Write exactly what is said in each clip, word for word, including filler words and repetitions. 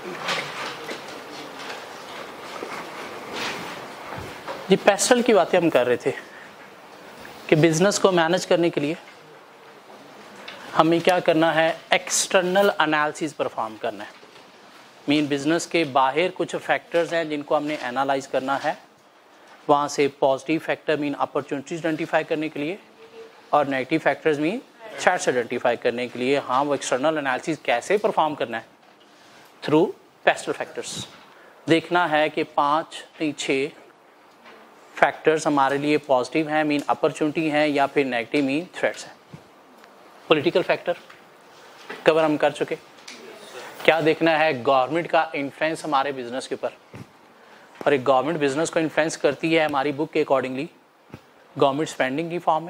जी pastel की बातें हम कर रहे थे कि बिजनेस को मैनेज करने के लिए हमें क्या करना है, एक्सटर्नल एनालिसिस परफॉर्म करना है। मीन बिजनेस के बाहर कुछ फैक्टर्स हैं जिनको हमने एनालाइज करना है, वहाँ से positive factor mean opportunities identify करने के लिए और negative factors mean threats identify करने के लिए। हाँ, वो एक्सटर्नल एनालिसिस कैसे परफॉर्म करना है, थ्रू पेस्टल फैक्टर्स। देखना है कि पाँच नहीं छः फैक्टर्स हमारे लिए पॉजिटिव हैं मीन अपॉर्चुनिटी हैं या फिर नेगेटिव मीन थ्रेट्स हैं। पॉलिटिकल फैक्टर कवर हम कर चुके। क्या देखना है, गवर्नमेंट का इन्फ्लुएंस हमारे बिजनेस के ऊपर, और एक गवर्नमेंट बिजनेस को इन्फ्लुएंस करती है हमारी बुक के अकॉर्डिंगली गवर्नमेंट स्पेंडिंग की फॉर्म में,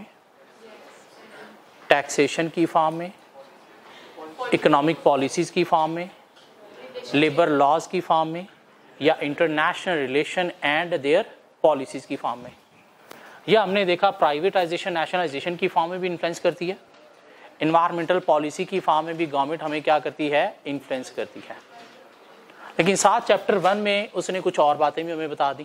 टैक्सेशन की फॉर्म में, इकोनॉमिक पॉलिसीज़ की फॉर्म में, लेबर लॉज की फॉर्म में, या international relation and their policies की फॉर्म में। या हमने देखा प्राइवेटाइजेशन नेशनलाइजेशन की फॉर्म में भी इन्फ्लुएंस करती है, इन्वायरमेंटल पॉलिसी की फॉर्म में भी गवर्नमेंट हमें क्या करती है, इन्फ्लुएंस करती है। लेकिन साथ चैप्टर वन में उसने कुछ और बातें भी हमें बता दी।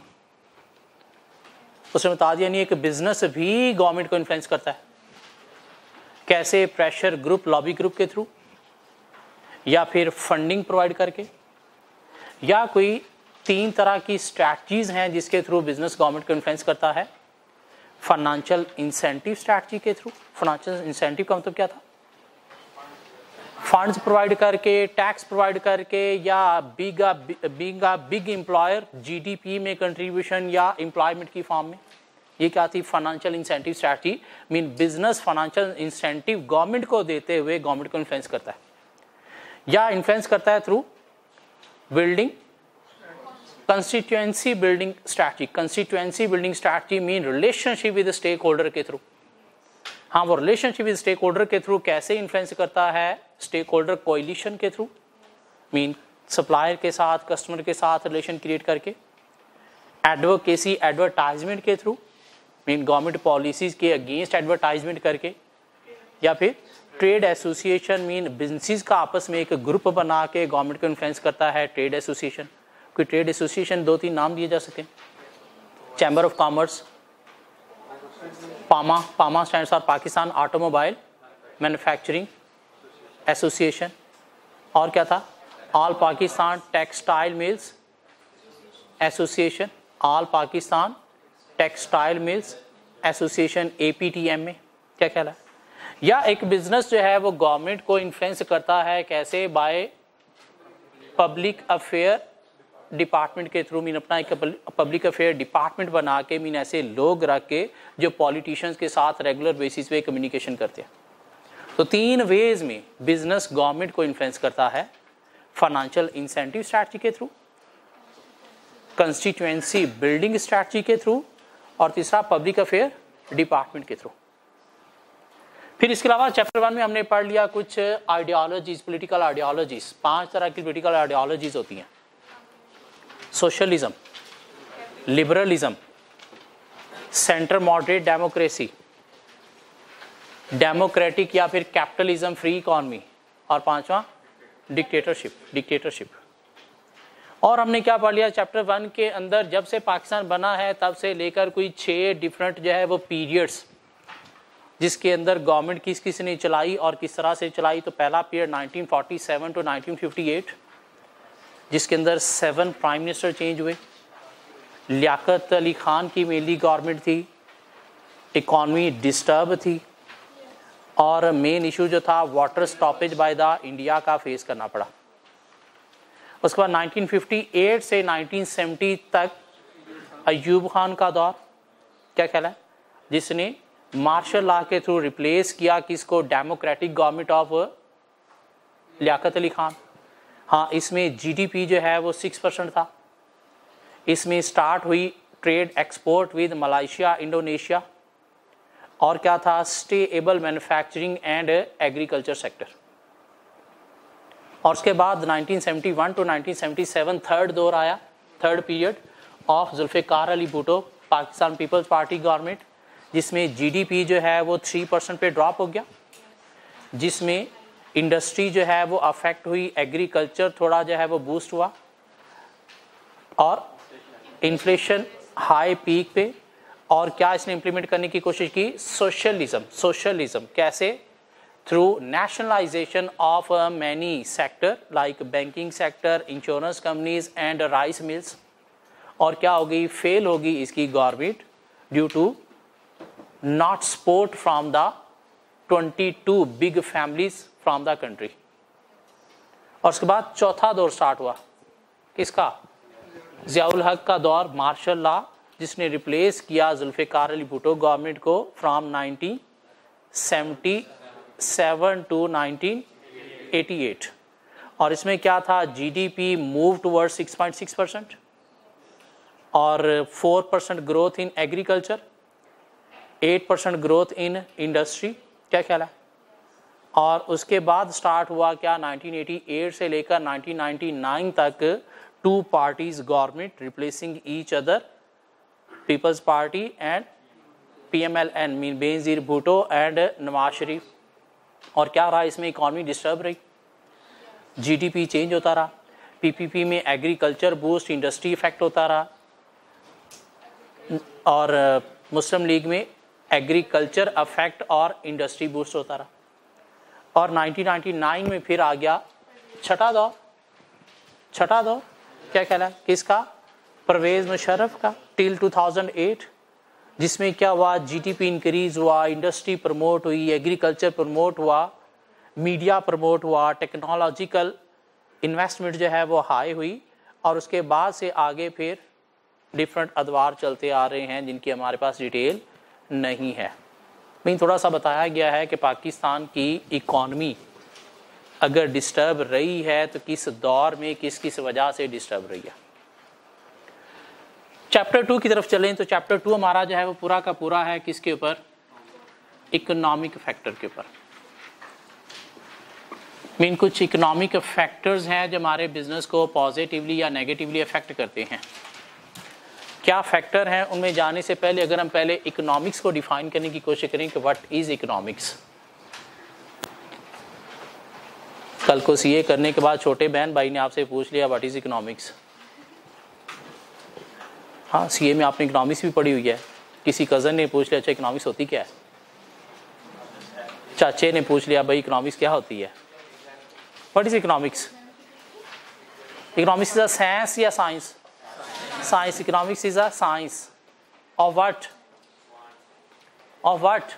उसने बता दिया नहीं एक बिजनेस भी गवर्नमेंट को इन्फ्लुएंस करता है, कैसे, प्रेशर ग्रुप, लॉबी ग्रुप के थ्रू, या फिर फंडिंग प्रोवाइड करके, या कोई तीन तरह की स्ट्रैटजीज हैं जिसके थ्रू बिजनेस गवर्नमेंट को इन्फ्लुएंस करता है। फाइनेंशियल इंसेंटिव स्ट्रैटजी के थ्रू। फाइनेंशियल इंसेंटिव का मतलब क्या था, फंड्स प्रोवाइड करके, टैक्स प्रोवाइड करके, या big big big employer GDP में कंट्रीब्यूशन या एम्प्लॉयमेंट की फॉर्म में। ये क्या थी, financial incentive strategy. Mean business financial incentive government को देते हुए गवर्नमेंट को इन्फ्लुएंस करता है, या इन्फ्लुएंस करता है through building constituency building strategy. Constituency building strategy mean relationship with stakeholder के थ्रू। हाँ, वो रिलेशनशिप विद स्टेक होल्डर के थ्रू कैसे इन्फ्लुएंस करता है, स्टेक होल्डर कोएलिशन के थ्रू, मीन सप्लायर के साथ, कस्टमर के साथ रिलेशन क्रिएट करके, एडवोकेसी एडवर्टाइजमेंट के थ्रू, मीन गवर्नमेंट पॉलिसीज के अगेंस्ट एडवर्टाइजमेंट करके, या फिर ट्रेड एसोसिएशन मीन बिजनेस का आपस में एक ग्रुप बना के गवर्नमेंट को इन्फ्लुएंस करता है, ट्रेड एसोसिएशन। कोई ट्रेड एसोसिएशन दो तीन नाम दिए जा सकते हैं, chamber of commerce, PAMA, PAMA stands for Pakistan automobile manufacturing association, और क्या था, all Pakistan textile mills association, all Pakistan textile mills association APTM में। क्या ख्याल है? या एक बिजनेस जो है वो गवर्नमेंट को इन्फ्लुएंस करता है कैसे, बाय पब्लिक अफेयर डिपार्टमेंट के थ्रू, मीन अपना एक पब्लिक अफेयर डिपार्टमेंट बना के, मीन ऐसे लोग रख के जो पॉलिटिशियंस के साथ रेगुलर बेसिस पे कम्युनिकेशन करते हैं। तो तीन वेज में बिजनेस गवर्नमेंट को इन्फ्लुएंस करता है, फाइनेंशियल इंसेंटिव स्ट्रैटेजी के थ्रू, कंस्टिट्यूएंसी बिल्डिंग स्ट्रैटेजी के थ्रू, और तीसरा पब्लिक अफेयर डिपार्टमेंट के थ्रू। फिर इसके अलावा चैप्टर वन में हमने पढ़ लिया कुछ आइडियोलॉजीज, पॉलिटिकल आइडियोलॉजीज। पांच तरह की पॉलिटिकल आइडियोलॉजीज होती हैं, socialism, liberalism, centre moderate democracy, democratic या फिर कैपिटलिज्म, फ्री इकॉनमी, और पांचवा डिक्टेटरशिप डिक्टेटरशिप और हमने क्या पढ़ लिया चैप्टर वन के अंदर, जब से पाकिस्तान बना है तब से लेकर कोई छः डिफरेंट जो है वो पीरियड्स जिसके अंदर गवर्नमेंट किस किस ने चलाई और किस तरह से चलाई। तो पहला period nineteen forty seven to nineteen fifty eight, जिसके अंदर सेवन प्राइम मिनिस्टर चेंज हुए, लियाकत अली खान की मेनली गवर्नमेंट थी, इकॉनमी डिस्टर्ब थी, और मेन इशू जो था water stoppage by the India का फेस करना पड़ा। उसके बाद नाइनटीन फिफ्टी एट से नाइनटीन सेवेंटी तक अयूब खान का दौर, क्या ख्याल है, जिसने मार्शल लॉ के थ्रू रिप्लेस किया किसको, democratic government of Liaquat Ali Khan. हाँ, इसमें जीडीपी जो है वो सिक्स परसेंट था। इसमें स्टार्ट हुई trade export with Malaysia, Indonesia, और क्या था, stable manufacturing and agriculture sector. और उसके बाद nineteen seventy one to nineteen seventy seven third दौर आया, third period of Zulfikar Ali Bhutto Pakistan Peoples Party government, जिसमें जीडीपी जो है वो थ्री परसेंट पे ड्रॉप हो गया, जिसमें इंडस्ट्री जो है वो अफेक्ट हुई, एग्रीकल्चर थोड़ा जो है वो बूस्ट हुआ, और इन्फ्लेशन हाई पीक पे। और क्या इसने इंप्लीमेंट करने की कोशिश की? सोशलिज्म। सोशलिज्म कैसे? Through nationalisation of many sector like banking sector, insurance companies and rice mills. और क्या होगी? फेल होगी इसकी government due to not support from the twenty two big families from the country. और उसके बाद चौथा दौर स्टार्ट हुआ, किसका? ज़ियाउल हक का दौर, मार्शल लॉ, जिसने रिप्लेस किया जुल्फ़िकार अली भुट्टो गवर्नमेंट को from nineteen seventy seven to nineteen eighty eight. और इसमें क्या था? GDP move towards six point six percent और four percent growth in agriculture, eight percent growth in industry. क्या ख्याल है? और उसके बाद स्टार्ट हुआ क्या? नाइनटीन एटी एट से लेकर नाइनटीन नाइंटी नाइन तक two parties government replacing each other, Peoples Party and PMLN mean Benazir Bhutto and Nawaz Sharif. और क्या रहा इसमें? इकॉनमी डिस्टर्ब रही, जीडीपी चेंज होता रहा, पीपीपी में एग्रीकल्चर बूस्ट, इंडस्ट्री इफेक्ट होता रहा, और मुस्लिम लीग में एग्रीकल्चर अफेक्ट और इंडस्ट्री बूस्ट होता रहा। और नाइनटीन नाइंटी नाइन में फिर आ गया छठा दौर। छठा दौर क्या कहला है? किसका? परवेज मुशर्रफ का, टिल टू थाउजेंड एट, जिसमें क्या हुआ? जीडीपी इंक्रीज हुआ, इंडस्ट्री प्रमोट हुई, एग्रीकल्चर प्रमोट हुआ, मीडिया प्रमोट हुआ, टेक्नोलॉजिकल इन्वेस्टमेंट जो है वो हाई हुई। और उसके बाद से आगे फिर डिफरेंट अदवार चलते आ रहे हैं जिनकी हमारे पास डिटेल नहीं है। मैं थोड़ा सा बताया गया है कि पाकिस्तान की इकॉनमी अगर डिस्टर्ब रही है तो किस दौर में, किस किस वजह से डिस्टर्ब रही है। चैप्टर टू की तरफ चलें तो चैप्टर टू हमारा जो है वो पूरा का पूरा है किसके ऊपर? इकोनॉमिक फैक्टर के ऊपर। मीन कुछ इकोनॉमिक फैक्टर्स हैं जो हमारे बिजनेस को पॉजिटिवली या नेगेटिवली अफेक्ट करते हैं। क्या फैक्टर हैं? उनमें जाने से पहले अगर हम पहले इकोनॉमिक्स को डिफाइन करने की कोशिश करें कि व्हाट इज इकोनॉमिक्स। कल को सीए करने के बाद छोटे बहन भाई ने आपसे पूछ लिया व्हाट इज इकोनॉमिक्स। हाँ, सीए में आपने इकोनॉमिक्स भी पढ़ी हुई है। किसी कज़न ने पूछ लिया अच्छा इकोनॉमिक्स होती क्या है? चाचे ने पूछ लिया भाई इकोनॉमिक्स क्या होती है? What is economics? Economics is a science या science? Science. Economics is a science of what? Of what?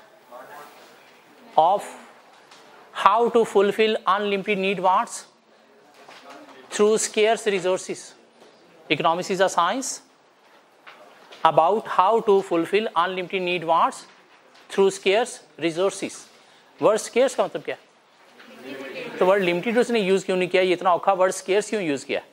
Of how to fulfill unlimited need wants through scarce resources. Economics is a science about how to fulfill unlimited need wants through scarce resources. Word scarce का मतलब क्या? तो word limited उसने use क्यों नहीं किया? ये इतना औखा word scarce क्यों यूज किया?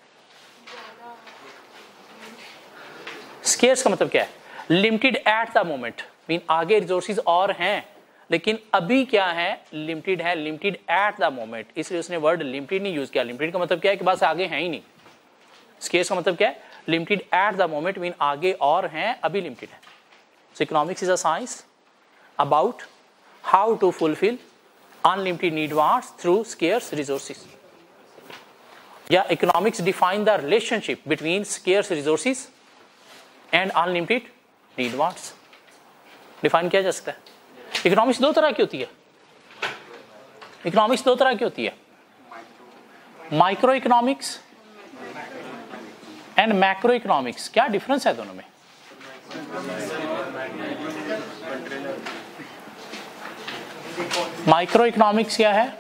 Scarce का मतलब क्या है? Limited at the moment, mean आगे resources और हैं लेकिन अभी क्या है? लिमिटेड है, लिमिटेड एट द मोमेंट, इसलिए उसने वर्ड लिमिटेड नहीं यूज किया। लिमिटेड का मतलब क्या है कि बस आगे है ही नहीं। स्केर्स का मतलब क्या है? Limited at the moment mean आगे और हैं, अभी लिमिटेड है। So economics is a science about how to fulfil unlimited need wants through scarce resources. या economics define the relationship between scarce resources and unlimited need wants. Define किया जा सकता है। इकोनॉमिक्स दो तरह की होती है। इकोनॉमिक्स दो तरह की होती है, micro economics and macro economics. क्या डिफरेंस है दोनों में? माइक्रो इकोनॉमिक्स क्या है?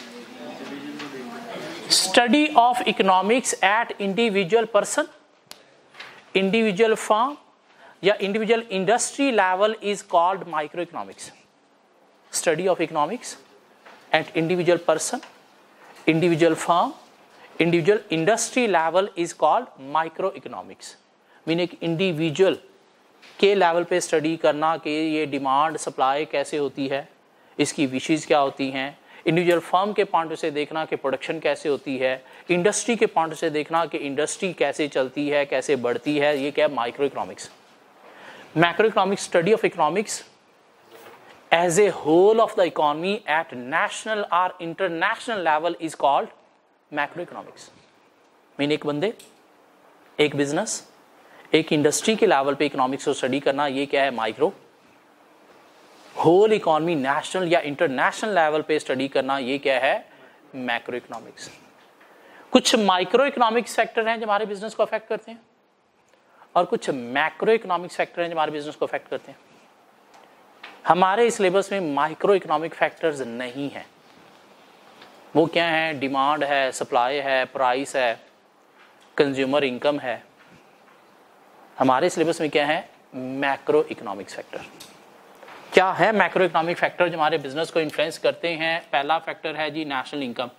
Study of economics at individual person, individual firm या individual industry level is called micro economics. Study of economics at individual person, individual firm, individual industry level is called micro economics. Mean एक individual के level पे study करना कि ये demand supply कैसे होती है, इसकी विशेष क्या होती हैं, इंडिविजुअल फर्म के पॉइंट से देखना कि प्रोडक्शन कैसे होती है, इंडस्ट्री के पॉइंट से देखना कि इंडस्ट्री कैसे चलती है, कैसे बढ़ती है, ये क्या है? Micro economics. Macro economics, study of economics as a whole of the economy at national or international level is called macroeconomics. Mean एक बंदे, एक बिजनेस, एक इंडस्ट्री के लेवल पे इकोनॉमिक्स को स्टडी करना, ये क्या है? माइक्रो। होल इकोनॉमी नेशनल या इंटरनेशनल लेवल पे स्टडी करना, ये क्या है? Macro economics. कुछ माइक्रो इकोनॉमिक्स फैक्टर हैं जो हमारे बिजनेस को अफेक्ट करते हैं और कुछ मैक्रो इकोनॉमिक्स फैक्टर हैं जो हमारे बिजनेस को अफेक्ट करते हैं। हमारे इस सिलेबस में माइक्रो इकोनॉमिक फैक्टर्स नहीं है। वो क्या है? डिमांड है, सप्लाई है, प्राइस है, कंज्यूमर इनकम है। हमारे सिलेबस में क्या है? Macro economics factor. क्या है मैक्रो इकोनॉमिक फैक्टर जो हमारे बिजनेस को इन्फ्लुएंस करते हैं? पहला फैक्टर है जी नेशनल इनकम,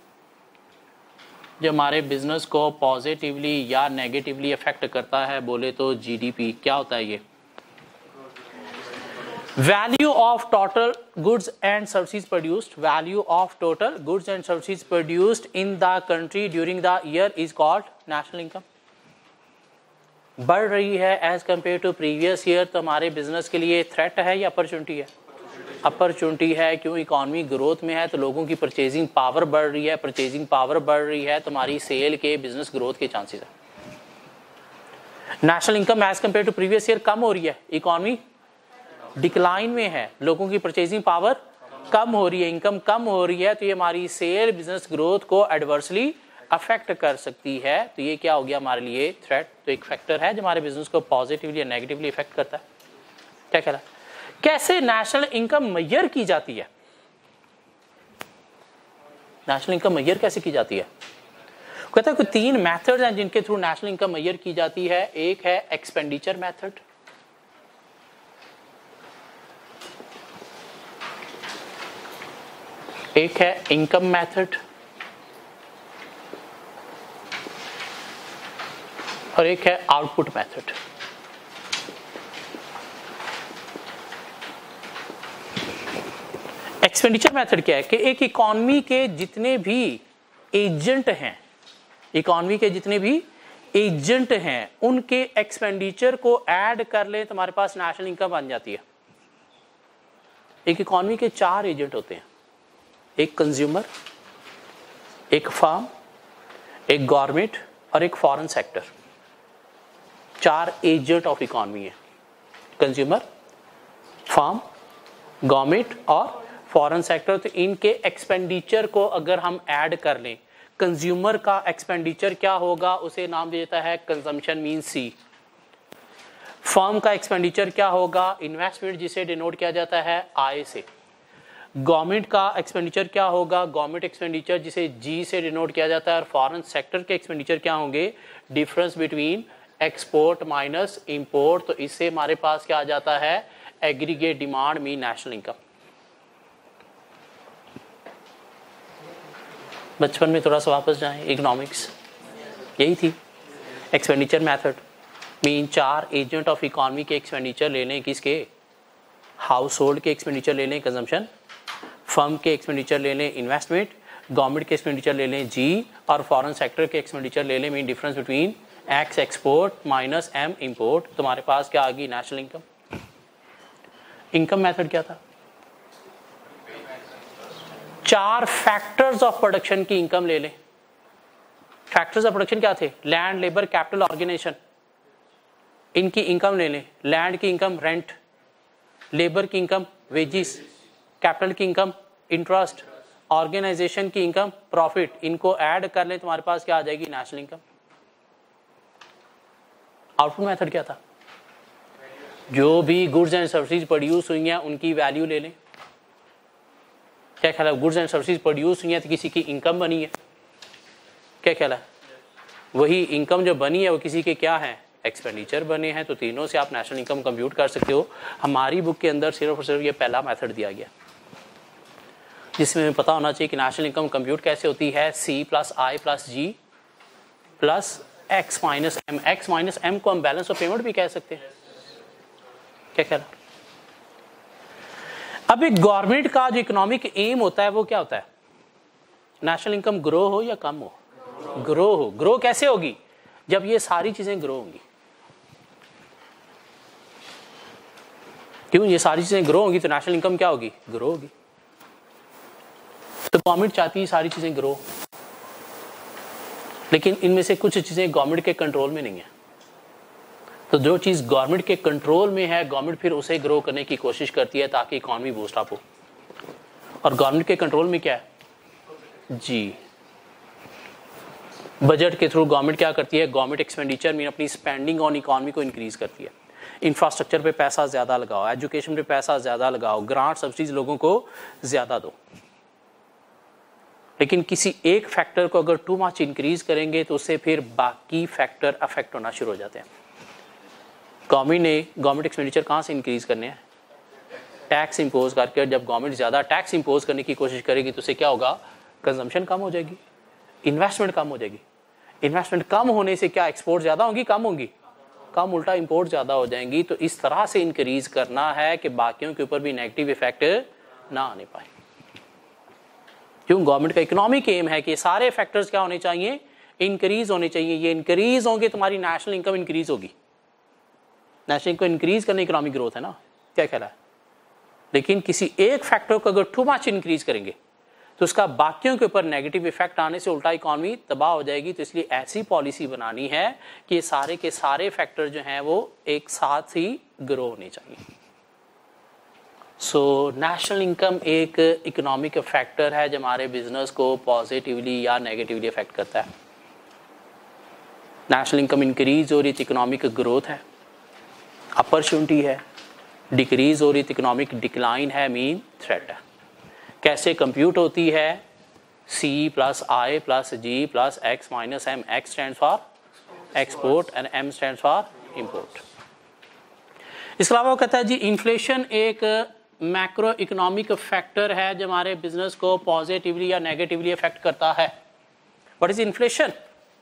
जो हमारे बिजनेस को पॉजिटिवली या नेगेटिवली अफेक्ट करता है। बोले तो जीडीपी। क्या होता है ये? Value of total goods and services produced, value of total goods and services produced in the country during the year is called national income. बढ़ रही है as compare to previous year, तो हमारे बिजनेस के लिए थ्रेट है या opportunity है? अपॉर्चुनिटी है। क्यों? इकोनॉमी ग्रोथ में है तो लोगों की परचेजिंग पावर बढ़ रही है, परचेजिंग पावर बढ़ रही है तो हमारी सेल के, बिजनेस ग्रोथ के चांसेस है। National income as compare to previous year कम हो रही है, इकोनॉमी डिक्लाइन में है, लोगों की परचेजिंग पावर कम हो रही है, इनकम कम हो रही है, तो ये हमारी सेल, बिजनेस ग्रोथ को एडवर्सली अफेक्ट कर सकती है। तो ये क्या हो गया हमारे लिए? थ्रेट। तो एक फैक्टर है जो हमारे बिजनेस को पॉजिटिवली या नेगेटिवली इफेक्ट करता है। क्या कह रहा है? कैसे नेशनल इनकम मेजर की जाती है? नेशनल इनकम मेजर कैसे की जाती है? कहता है कि तीन मेथड्स हैं जिनके थ्रू नेशनल इनकम मेजर की जाती है। एक है एक्सपेंडिचर मेथड, एक है इनकम मेथड और एक है आउटपुट मेथड। एक्सपेंडिचर मेथड क्या है? कि एक इकोनॉमी के जितने भी एजेंट हैं, इकोनॉमी के जितने भी एजेंट हैं, उनके एक्सपेंडिचर को ऐड कर लें तो हमारे पास नेशनल इनकम बन जाती है। एक इकोनॉमी के चार एजेंट होते हैं, एक कंज्यूमर, एक फार्म, एक गवर्नमेंट और एक फॉरेन सेक्टर। चार एजेंट ऑफ इकोनॉमी है, कंज्यूमर, फार्म, गवर्नमेंट और फॉरेन सेक्टर। तो इनके एक्सपेंडिचर को अगर हम ऐड कर लें, कंज्यूमर का एक्सपेंडिचर क्या होगा? उसे नाम दे देता है कंजम्पशन मीन सी। फर्म का एक्सपेंडिचर क्या होगा? इन्वेस्टमेंट, जिसे डिनोट किया जाता है आई से। गवर्नमेंट का एक्सपेंडिचर क्या होगा? गवर्नमेंट एक्सपेंडिचर, जिसे जी से डिनोट किया जाता है। और फॉरेन सेक्टर के एक्सपेंडिचर क्या होंगे? Difference between export minus import. तो इससे हमारे पास क्या आ जाता है? Aggregate demand mean national income. बचपन में थोड़ा सा वापस जाएं, इकोनॉमिक्स यही थी। एक्सपेंडिचर मेथड मीन चार एजेंट ऑफ इकोनॉमी के एक्सपेंडिचर ले लें, किसके? हाउस होल्ड के एक्सपेंडिचर ले लें, कंजम्पशन, फर्म के एक्सपेंडिचर ले लें, इन्वेस्टमेंट, गवर्नमेंट के एक्सपेंडिचर ले लें, जी, और फॉरेन सेक्टर के एक्सपेंडिचर ले लें, mean difference between X export minus M import. तुम्हारे पास क्या आ गई? National income. इनकम मेथड क्या था? चार फैक्टर्स ऑफ प्रोडक्शन की इनकम ले लें। फैक्टर्स ऑफ प्रोडक्शन क्या थे? Land, labour, capital, organisation. इनकी इनकम ले लें। लैंड की इनकम रेंट, लेबर की इनकम वेजिस, कैपिटल की इनकम इंटरेस्ट, ऑर्गेनाइजेशन की इनकम प्रॉफिट। इनको ऐड कर लें, तुम्हारे पास क्या आ जाएगी? National income. आउटपुट मेथड क्या था? जो भी गुड्स एंड सर्विसेज प्रोड्यूस हुई हैं उनकी वैल्यू ले लें। क्या ख्याल है? गुड्स एंड सर्विसेज प्रोड्यूस हुई हैं तो किसी की इनकम बनी है। क्या ख्याल है? वही इनकम जो बनी है वो किसी के क्या है? एक्सपेंडिचर बने हैं। तो तीनों से आप नेशनल इनकम कंप्यूट कर सकते हो। हमारी बुक के अंदर सिर्फ और सिर्फ ये पहला मेथड दिया गया, जिसमें हमें पता होना चाहिए कि नेशनल इनकम कंप्यूट कैसे होती है। C plus I plus G plus X minus M. X minus M को हम बैलेंस ऑफ पेमेंट भी कह सकते हैं। क्या कह रहा? अब एक गवर्नमेंट का जो इकोनॉमिक एम होता है वो क्या होता है? नेशनल इनकम ग्रो हो या कम हो? ग्रो हो। ग्रो कैसे होगी? जब ये सारी चीजें ग्रो होंगी। क्यों? ये सारी चीजें ग्रो होंगी तो नेशनल इनकम क्या होगी? ग्रो होगी। तो गवर्नमेंट चाहती है सारी चीजें ग्रो, लेकिन इनमें से कुछ चीजें गवर्नमेंट के कंट्रोल में नहीं है। तो जो चीज गवर्नमेंट के कंट्रोल में है, गवर्नमेंट फिर उसे ग्रो करने की कोशिश करती है ताकि इकोनॉमी बूस्ट अप हो। और गवर्नमेंट के कंट्रोल में क्या है जी? बजट के थ्रू गवर्नमेंट क्या करती है? गवर्नमेंट एक्सपेंडिचर में अपनी स्पेंडिंग ऑन इकोनॉमी को इंक्रीज करती है। इंफ्रास्ट्रक्चर पे पैसा ज्यादा लगाओ, एजुकेशन पे पैसा ज्यादा लगाओ, ग्रांट सब्सिडीज लोगों को ज्यादा दो। लेकिन किसी एक फैक्टर को अगर टू मच इंक्रीज करेंगे तो उससे फिर बाकी फैक्टर अफेक्ट होना शुरू हो जाते हैं। गवर्नमेंट ने गवर्नमेंट एक्सपेंडिचर कहाँ से इंक्रीज करने हैं? टैक्स इंपोज करके। जब गवर्नमेंट ज्यादा टैक्स इंपोज करने की कोशिश करेगी तो उससे क्या होगा? कंजम्पशन कम हो जाएगी, इन्वेस्टमेंट कम हो जाएगी। इन्वेस्टमेंट कम होने से क्या एक्सपोर्ट ज्यादा होंगी? कम होंगी? कम, उल्टा इंपोर्ट ज्यादा हो जाएंगी। तो इस तरह से इंक्रीज करना है कि बाकियों के ऊपर भी नेगेटिव इफेक्ट ना आने पाए। क्यों? गवर्नमेंट का इकोनॉमिक एम है कि सारे फैक्टर्स क्या होने चाहिए? इंक्रीज होने चाहिए। ये इंक्रीज होंगे तुम्हारी नेशनल इनकम इंक्रीज होगी। नेशनल इनकम इंक्रीज करने इकोनॉमिक ग्रोथ है ना, क्या ख्याल है? लेकिन किसी एक फैक्टर को अगर टू मच इंक्रीज करेंगे तो उसका बाकियों के ऊपर नेगेटिव इफेक्ट आने से उल्टा इकोनॉमी तबाह हो जाएगी। तो इसलिए ऐसी पॉलिसी बनानी है कि सारे के सारे फैक्टर जो हैं वो एक साथ ही ग्रो होने चाहिए। सो नेशनल इनकम एक इकोनॉमिक फैक्टर है जो हमारे बिजनेस को पॉजिटिवली या नेगेटिवली अफेक्ट करता है। नेशनल इनकम इंक्रीज हो रही तो इकोनॉमिक ग्रोथ है, अपॉर्चुनिटी है। डिक्रीज हो रही तो इकोनॉमिक डिक्लाइन है, मीन थ्रेट है। कैसे कंप्यूट होती है? C plus I plus G plus X minus M. X stand for export and M stand for import. इसके अलावा वो कहता है जी इन्फ्लेशन एक मैक्रो इकोनॉमिक फैक्टर है जो हमारे बिजनेस को पॉजिटिवली या नेगेटिवली अफेक्ट करता है। What is inflation?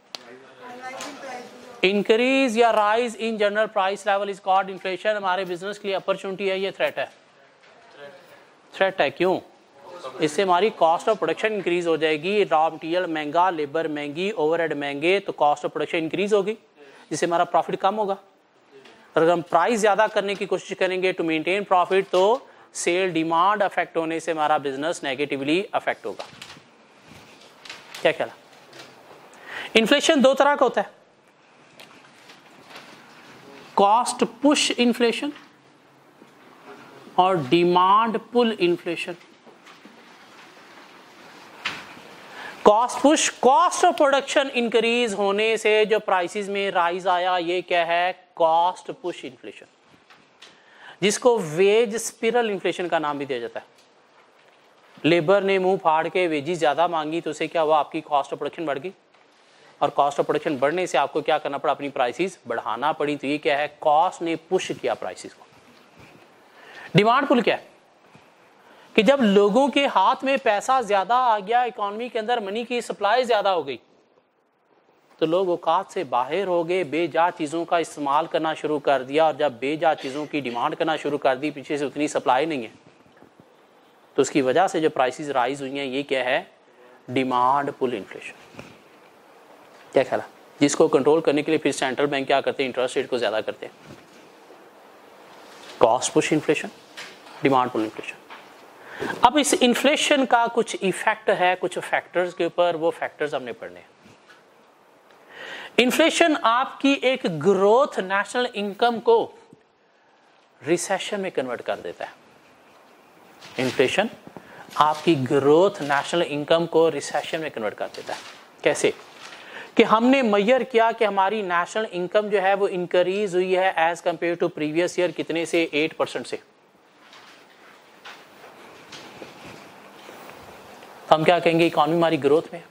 इंक्रीज या rise in general price level is called inflation. हमारे बिजनेस के लिए अपॉर्चुनिटी है, ये थ्रेट है? थ्रेट है। क्यों? इससे हमारी कॉस्ट ऑफ प्रोडक्शन इंक्रीज हो जाएगी। रॉ मटेरियल महंगा, लेबर महंगी, ओवरहेड महंगे, तो कॉस्ट ऑफ प्रोडक्शन इंक्रीज होगी जिससे हमारा प्रॉफिट कम होगा। और अगर हम प्राइस ज्यादा करने की कोशिश करेंगे टू मेंटेन प्रॉफिट तो सेल डिमांड अफेक्ट होने से हमारा बिजनेस नेगेटिवली अफेक्ट होगा। क्या ख्याल? इन्फ्लेशन दो तरह का होता है, कॉस्ट पुश इन्फ्लेशन और demand pull inflation. Cost push, cost of production increase होने से जो प्राइसेस में राइज आया, ये क्या है? कॉस्ट पुश इन्फ्लेशन, जिसको वेज स्पिरल इन्फ्लेशन का नाम भी दिया जाता है। लेबर ने मुंह फाड़ के वेजेस ज्यादा मांगी तो उसे क्या हुआ? आपकी कॉस्ट ऑफ प्रोडक्शन बढ़ गई, और कॉस्ट ऑफ प्रोडक्शन बढ़ने से आपको क्या करना पड़ा? अपनी प्राइसेस बढ़ाना पड़ी। तो ये क्या है? कॉस्ट ने पुश किया प्राइसेस को। डिमांड पुल क्या है? कि जब लोगों के हाथ में पैसा ज्यादा आ गया, इकोनॉमी के अंदर मनी की सप्लाई ज्यादा हो गई, तो लोग औकात से बाहर हो गए, बेजा चीजों का इस्तेमाल करना शुरू कर दिया। और जब बेजा चीजों की डिमांड करना शुरू कर दी, पीछे से उतनी सप्लाई नहीं है, तो उसकी वजह से जो प्राइसेस राइज हुई हैं, ये क्या है? Demand pull inflation. क्या ख्याल है? जिसको कंट्रोल करने के लिए फिर सेंट्रल बैंक क्या करते हैं? इंटरेस्ट रेट को ज्यादा करते हैं। Cost push inflation, demand pull inflation. अब इस इन्फ्लेशन का कुछ इफेक्ट है कुछ फैक्टर्स के ऊपर, वो फैक्टर्स हमने पढ़ने हैं। इन्फ्लेशन आपकी एक ग्रोथ नेशनल इनकम को रिसेशन में कन्वर्ट कर देता है। इन्फ्लेशन आपकी ग्रोथ नेशनल इनकम को रिसेशन में कन्वर्ट कर देता है। कैसे? कि हमने मेजर किया कि हमारी नेशनल इनकम जो है वो इंक्रीज हुई है as compare to previous year, कितने से? एट परसेंट से। हम क्या कहेंगे? इकोनॉमी हमारी ग्रोथ में।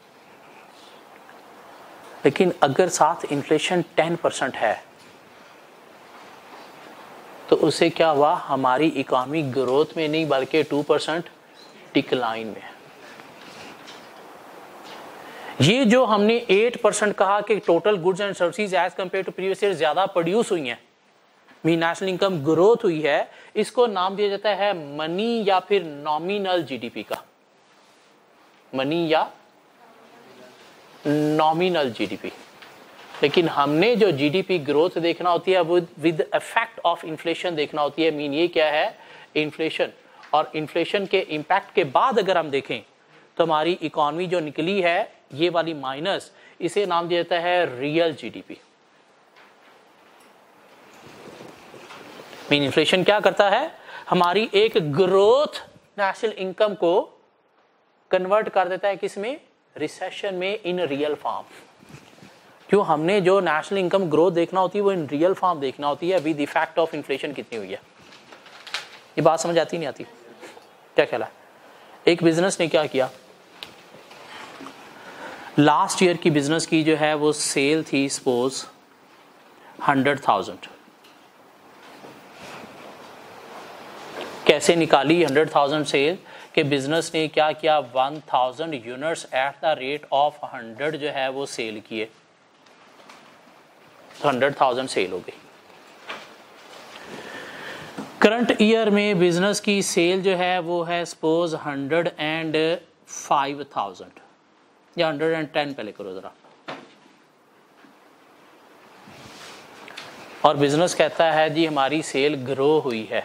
लेकिन अगर साथ इन्फ्लेशन टेन परसेंट है तो उससे क्या हुआ? हमारी इकोनॉमी ग्रोथ में नहीं बल्कि टू परसेंट डिक्लाइन में। ये जो हमने एट परसेंट कहा कि total goods and services as compare to previous year ज्यादा प्रोड्यूस हुई हैं, मीन नेशनल इनकम ग्रोथ हुई है, इसको नाम दिया जाता है मनी या फिर नॉमिनल जीडीपी का। मनी या नॉमिनल जीडीपी। लेकिन हमने जो जीडीपी ग्रोथ देखना होती है वो विद इफेक्ट ऑफ इन्फ्लेशन देखना होती है। मीन ये क्या है, इन्फ्लेशन, और इन्फ्लेशन के इम्पैक्ट के बाद अगर हम देखें तो हमारी इकॉनमी जो निकली है ये वाली माइनस, इसे नाम दिया जाता है रियल जीडीपी। मीन इन्फ्लेशन क्या करता है, हमारी एक ग्रोथ नेशनल इनकम को कन्वर्ट कर देता है किसमें, रिसेशन में, इन रियल फॉर्म। क्यों, हमने जो नेशनल इनकम ग्रोथ देखना होती है वो इन रियल फॉर्म देखना होती है विद इफेक्ट ऑफ इन्फ्लेशन कितनी हुई है। ये बात समझ आती नहीं आती, क्या ख्याल है। एक बिजनेस ने क्या किया, लास्ट ईयर की बिजनेस की जो है वो सेल थी सपोज हंड्रेड थाउजेंड। कैसे निकाली हंड्रेड थाउजेंड सेल के, बिजनेस ने क्या किया, one thousand units at the rate of hundred जो है वो सेल किए, तो हंड्रेड थाउजेंड सेल हो गई। करंट ईयर में बिजनेस की सेल जो है वो है suppose hundred and five thousand या हंड्रेड एंड टेन पहले करो जरा, और बिजनेस कहता है जी हमारी सेल ग्रो हुई है।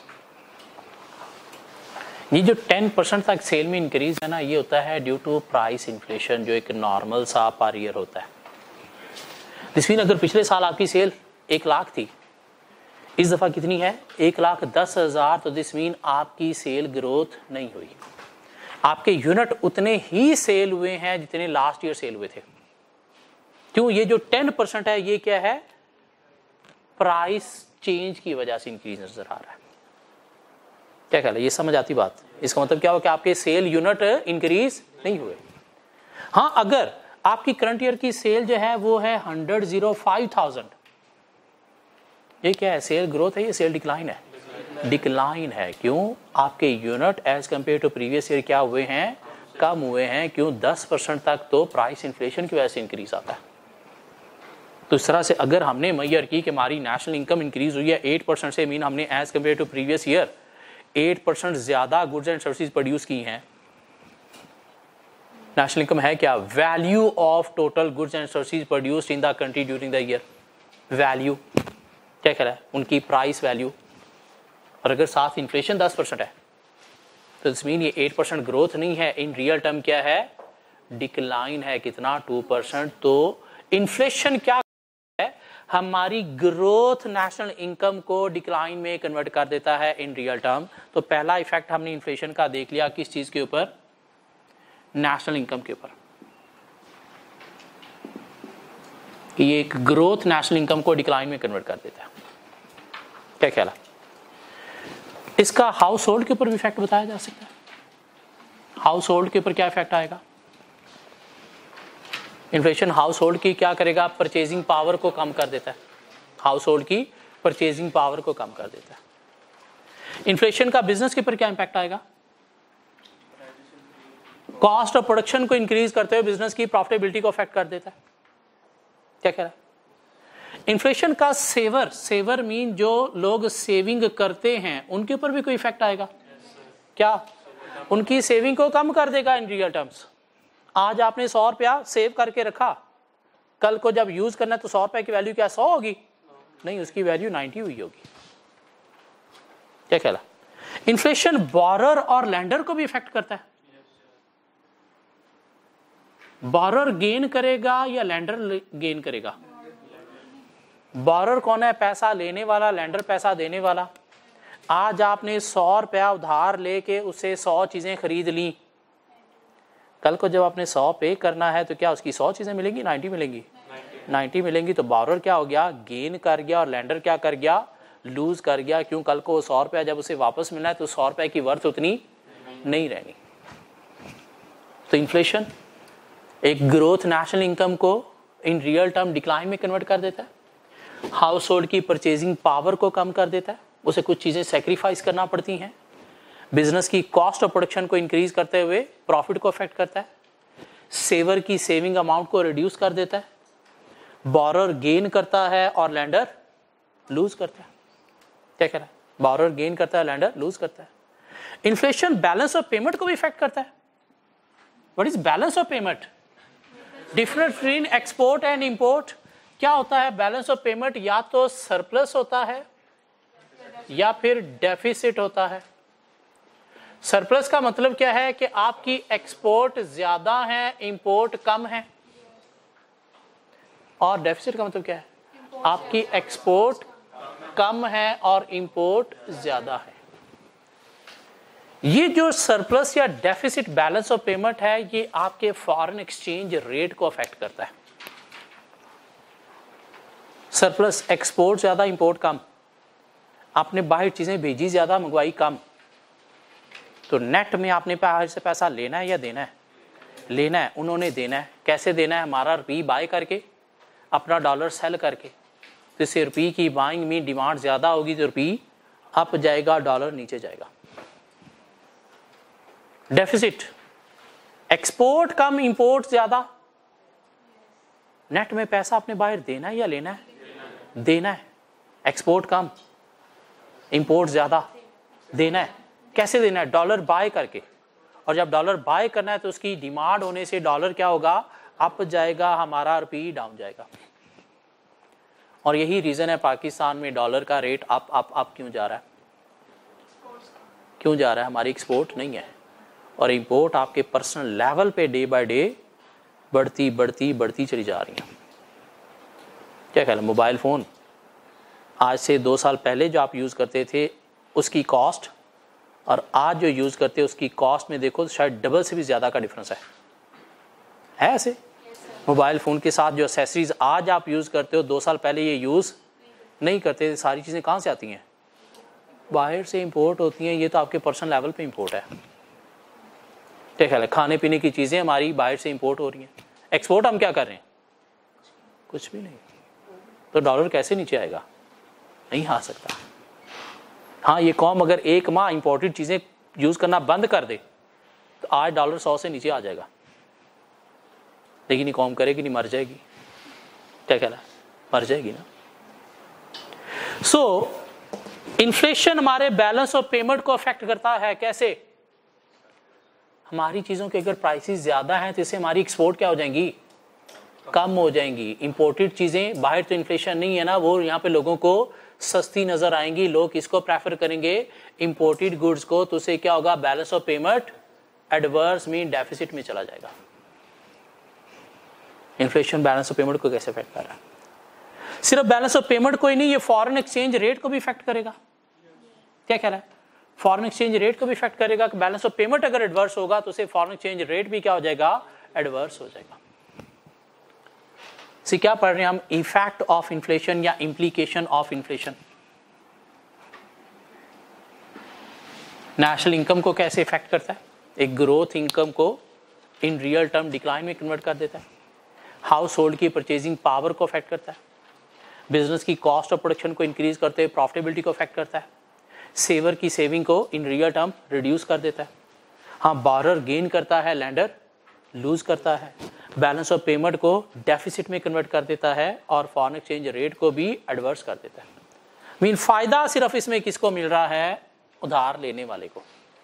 ये जो टेन परसेंट तक सेल में इंक्रीज है ना, ये होता है ड्यू टू प्राइस इन्फ्लेशन, जो एक नॉर्मल सा पर ईयर होता है। दिस मीन अगर पिछले साल आपकी सेल एक लाख थी, इस दफा कितनी है, एक लाख दस हजार, तो दिस मीन आपकी सेल ग्रोथ नहीं हुई, आपके यूनिट उतने ही सेल हुए हैं जितने लास्ट ईयर सेल हुए थे। क्यों, ये जो टेन परसेंट है ये क्या है, प्राइस चेंज की वजह से इंक्रीज नजर आ रहा है। क्या ख्याल है, ये समझ आती बात। इसका मतलब क्या हो कि आपके सेल यूनिट इंक्रीज नहीं हुए। हाँ, अगर आपकी करंट ईयर की सेल जो है वो है हंड्रेड जीरो फाइव थाउजेंड, ये क्या है, सेल ग्रोथ है, ये सेल डिक्लाइन है, डिक्लाइन है। क्यों, आपके unit as compare to previous year क्या हुए हैं, कम हुए हैं। क्यों, दस परसेंट तक तो प्राइस इन्फ्लेशन की वजह से इंक्रीज आता है। तो इस तरह से अगर हमने मेजर की कि हमारी नेशनल इनकम इंक्रीज हुई है एट परसेंट से, मीन हमने as compare to previous year eight percent ज्यादा गुड्स एंड सर्विसेज प्रोड्यूस की हैं। नेशनल इनकम है क्या, value of total goods and services produced in the country during the year, value क्या कह रहा है, उनकी प्राइस वैल्यू। और अगर साथ इन्फ्लेशन दस परसेंट है तो दिस मीन ये एट परसेंट ग्रोथ नहीं है, इन रियल टर्म क्या है, डिक्लाइन है। कितना, टू परसेंट। तो इन्फ्लेशन क्या है, हमारी ग्रोथ नेशनल इनकम को डिक्लाइन में कन्वर्ट कर देता है इन रियल टर्म। तो पहला इफेक्ट हमने इन्फ्लेशन का देख लिया, किस चीज के ऊपर, नेशनल इनकम के ऊपर। ये एक ग्रोथ नेशनल इनकम को डिक्लाइन में कन्वर्ट कर देता है। क्या ख्याल है, इसका हाउस होल्ड के ऊपर भी इफेक्ट बताया जा सकता है। हाउस होल्ड के ऊपर क्या इफेक्ट आएगा, इन्फ्लेशन हाउस होल्ड की क्या करेगा, परचेजिंग पावर को कम कर देता है। हाउस होल्ड की परचेजिंग पावर को कम कर देता है। इन्फ्लेशन का बिजनेस के ऊपर क्या इंपैक्ट आएगा, कॉस्ट ऑफ प्रोडक्शन को इंक्रीज करते हुए बिजनेस की प्रॉफिटेबिलिटी को अफेक्ट कर देता है। क्या कह रहा है, इन्फ्लेशन का सेवर, सेवर मीन जो लोग सेविंग करते हैं उनके ऊपर भी कोई इफेक्ट आएगा क्या, उनकी सेविंग को कम कर देगा इन रियल टर्म्स। आज आपने सौ रुपया सेव करके रखा, कल को जब यूज करना है तो सौ रुपए की वैल्यू क्या सौ होगी, नहीं, उसकी वैल्यू नाइन्टी हुई होगी। क्या कहला, इन्फ्लेशन बॉरर और लैंडर को भी इफेक्ट करता है। बॉरर गेन करेगा या लैंडर गेन करेगा, बॉरर कौन है, पैसा लेने वाला, लैंडर पैसा देने वाला। आज आपने सौ रुपया उधार लेके उससे सौ चीजें खरीद ली, कल को जब आपने सौ पे करना है तो क्या उसकी सौ चीजें मिलेंगी, नाइन्टी मिलेंगी, नाइन्टी मिलेंगी। तो बॉरर क्या हो गया, गेन कर गया, और लैंडर क्या कर गया, लूज कर गया। क्यों, कल को सौ रुपया जब उसे वापस मिलना है तो सौ रुपए की वर्थ उतनी नहीं रहनी। तो इन्फ्लेशन एक ग्रोथ नेशनल इनकम को इन रियल टर्म डिक्लाइन में कन्वर्ट कर देता है, हाउस होल्ड की परचेजिंग पावर को कम कर देता है, उसे कुछ चीजें सेक्रीफाइस करना पड़ती हैं, बिजनेस की कॉस्ट ऑफ प्रोडक्शन को इंक्रीज करते हुए प्रॉफिट को अफेक्ट करता है, सेवर की सेविंग अमाउंट को रिड्यूस कर देता है, बॉरर गेन करता है और लैंडर लूज करता है। क्या कह रहा है, बॉरर गेन करता है, लैंडर लूज करता है। इन्फ्लेशन बैलेंस ऑफ पेमेंट को भी इफेक्ट करता है। What is balance of payment, difference between export and import, क्या होता है बैलेंस ऑफ पेमेंट, या तो सरप्लस होता है या फिर डेफिसिट होता है। सरप्लस का मतलब क्या है कि आपकी एक्सपोर्ट ज्यादा है, इंपोर्ट कम है। और डेफिसिट का मतलब क्या है, आपकी एक्सपोर्ट कम है और इंपोर्ट ज्यादा है। ये जो सरप्लस या डेफिसिट बैलेंस ऑफ पेमेंट है, ये आपके फॉरेन एक्सचेंज रेट को अफेक्ट करता है। सरप्लस एक्सपोर्ट ज्यादा, इंपोर्ट कम, आपने बाहर चीजें भेजी ज्यादा, मंगवाई कम, तो नेट में आपने बाहर से पैसा लेना है या देना है? लेना है। उन्होंने देना है। कैसे देना है? हमारा रुपये बाय करके, अपना डॉलर सेल करके। तो इससे रुपये की बाइंग में डिमांड ज्यादा होगी तो रुपये अप जाएगा, डॉलर नीचे जाएगा। डेफिसिट, एक्सपोर्ट कम, इंपोर्ट ज्यादा, नेट में पैसा आपने बाहर देना है या लेना है? देना है। एक्सपोर्ट कम, इंपोर्ट ज्यादा, देना है। कैसे देना है? डॉलर बाय करके। और जब डॉलर बाय करना है तो उसकी डिमांड होने से डॉलर क्या होगा? अप जाएगा, हमारा रुपये डाउन जाएगा। और यही रीजन है पाकिस्तान में डॉलर का रेट अप अप अप क्यों जा रहा है? क्यों जा रहा है? हमारी एक्सपोर्ट नहीं है और इंपोर्ट आपके पर्सनल लेवल पे डे बाय डे बढ़ती बढ़ती बढ़ती चली जा रही है। क्या ख्याल है? मोबाइल फ़ोन आज से दो साल पहले जो आप यूज़ करते थे उसकी कॉस्ट और आज जो यूज़ करते हैं उसकी कॉस्ट में देखो तो शायद डबल से भी ज़्यादा का डिफरेंस है। है ऐसे? मोबाइल फ़ोन के साथ जो एक्सेसरीज आज आप यूज़ करते हो, दो साल पहले ये यूज़ नहीं करते। सारी चीज़ें कहाँ से आती हैं? बाहर से इंपोर्ट होती हैं। ये तो आपके पर्सनल लेवल पे इंपोर्ट है। क्या ख्याल है? खाने पीने की चीज़ें हमारी बाहर से इंपोर्ट हो रही हैं। एक्सपोर्ट हम क्या कर रहे हैं? कुछ भी नहीं। तो डॉलर कैसे नीचे आएगा? नहीं आ सकता। हाँ, ये कौम अगर एक माह इंपोर्टेड चीज़ें यूज़ करना बंद कर दे तो आज डॉलर सौ से नीचे आ जाएगा। लेकिन ये कौम करेगी नहीं, मर जाएगी। क्या कहना है? मर जाएगी ना। सो so, इन्फ्लेशन हमारे बैलेंस ऑफ पेमेंट को अफेक्ट करता है। कैसे? हमारी चीज़ों के अगर प्राइसेस ज़्यादा हैं तो इससे हमारी एक्सपोर्ट क्या हो जाएंगी? कम हो जाएंगी। इंपोर्टेड चीज़ें बाहर तो इन्फ्लेशन नहीं है ना, वो यहाँ पे लोगों को सस्ती नजर आएंगी। लोग किसको प्रेफर करेंगे? इंपोर्टेड गुड्स को। तो उससे क्या होगा? Balance of payment adverse mean deficit में चला जाएगा। इन्फ्लेशन बैलेंस ऑफ पेमेंट को कैसे अफेक्ट कर रहा है? सिर्फ बैलेंस ऑफ पेमेंट को ही नहीं, ये फॉरेन एक्सचेंज रेट को भी इफेक्ट करेगा। क्या कह रहा है? फॉरेन एक्सचेंज रेट को भी इफेक्ट करेगा। कि बैलेंस ऑफ पेमेंट अगर एडवर्स होगा तो उसे फॉरेन एक्सचेंज रेट भी क्या हो जाएगा? एडवर्स हो जाएगा। से क्या पढ़ रहे हैं हम? इफेक्ट ऑफ इन्फ्लेशन या implication of inflation. National income को कैसे इफेक्ट करता है? एक ग्रोथ इनकम को इन रियल टर्म डिक्लाइन में कन्वर्ट कर देता है। हाउस होल्ड की परचेजिंग पावर को अफेक्ट करता है। बिजनेस की कॉस्ट ऑफ प्रोडक्शन को इंक्रीज करते हुए प्रॉफिटेबिलिटी को अफेक्ट करता है। सेवर की सेविंग को इन रियल टर्म रिड्यूस कर देता है। हाँ, बारर गेन करता है, लैंडर लूज करता है। बैलेंस ऑफ पेमेंट को डेफिसिट में कन्वर्ट कर देता है और फॉरेन एक्सचेंज रेट को भी एडवर्स कर देता है। मीन फायदा सिर्फ इसमें किसको मिल रहा है? उधार लेने वाले को।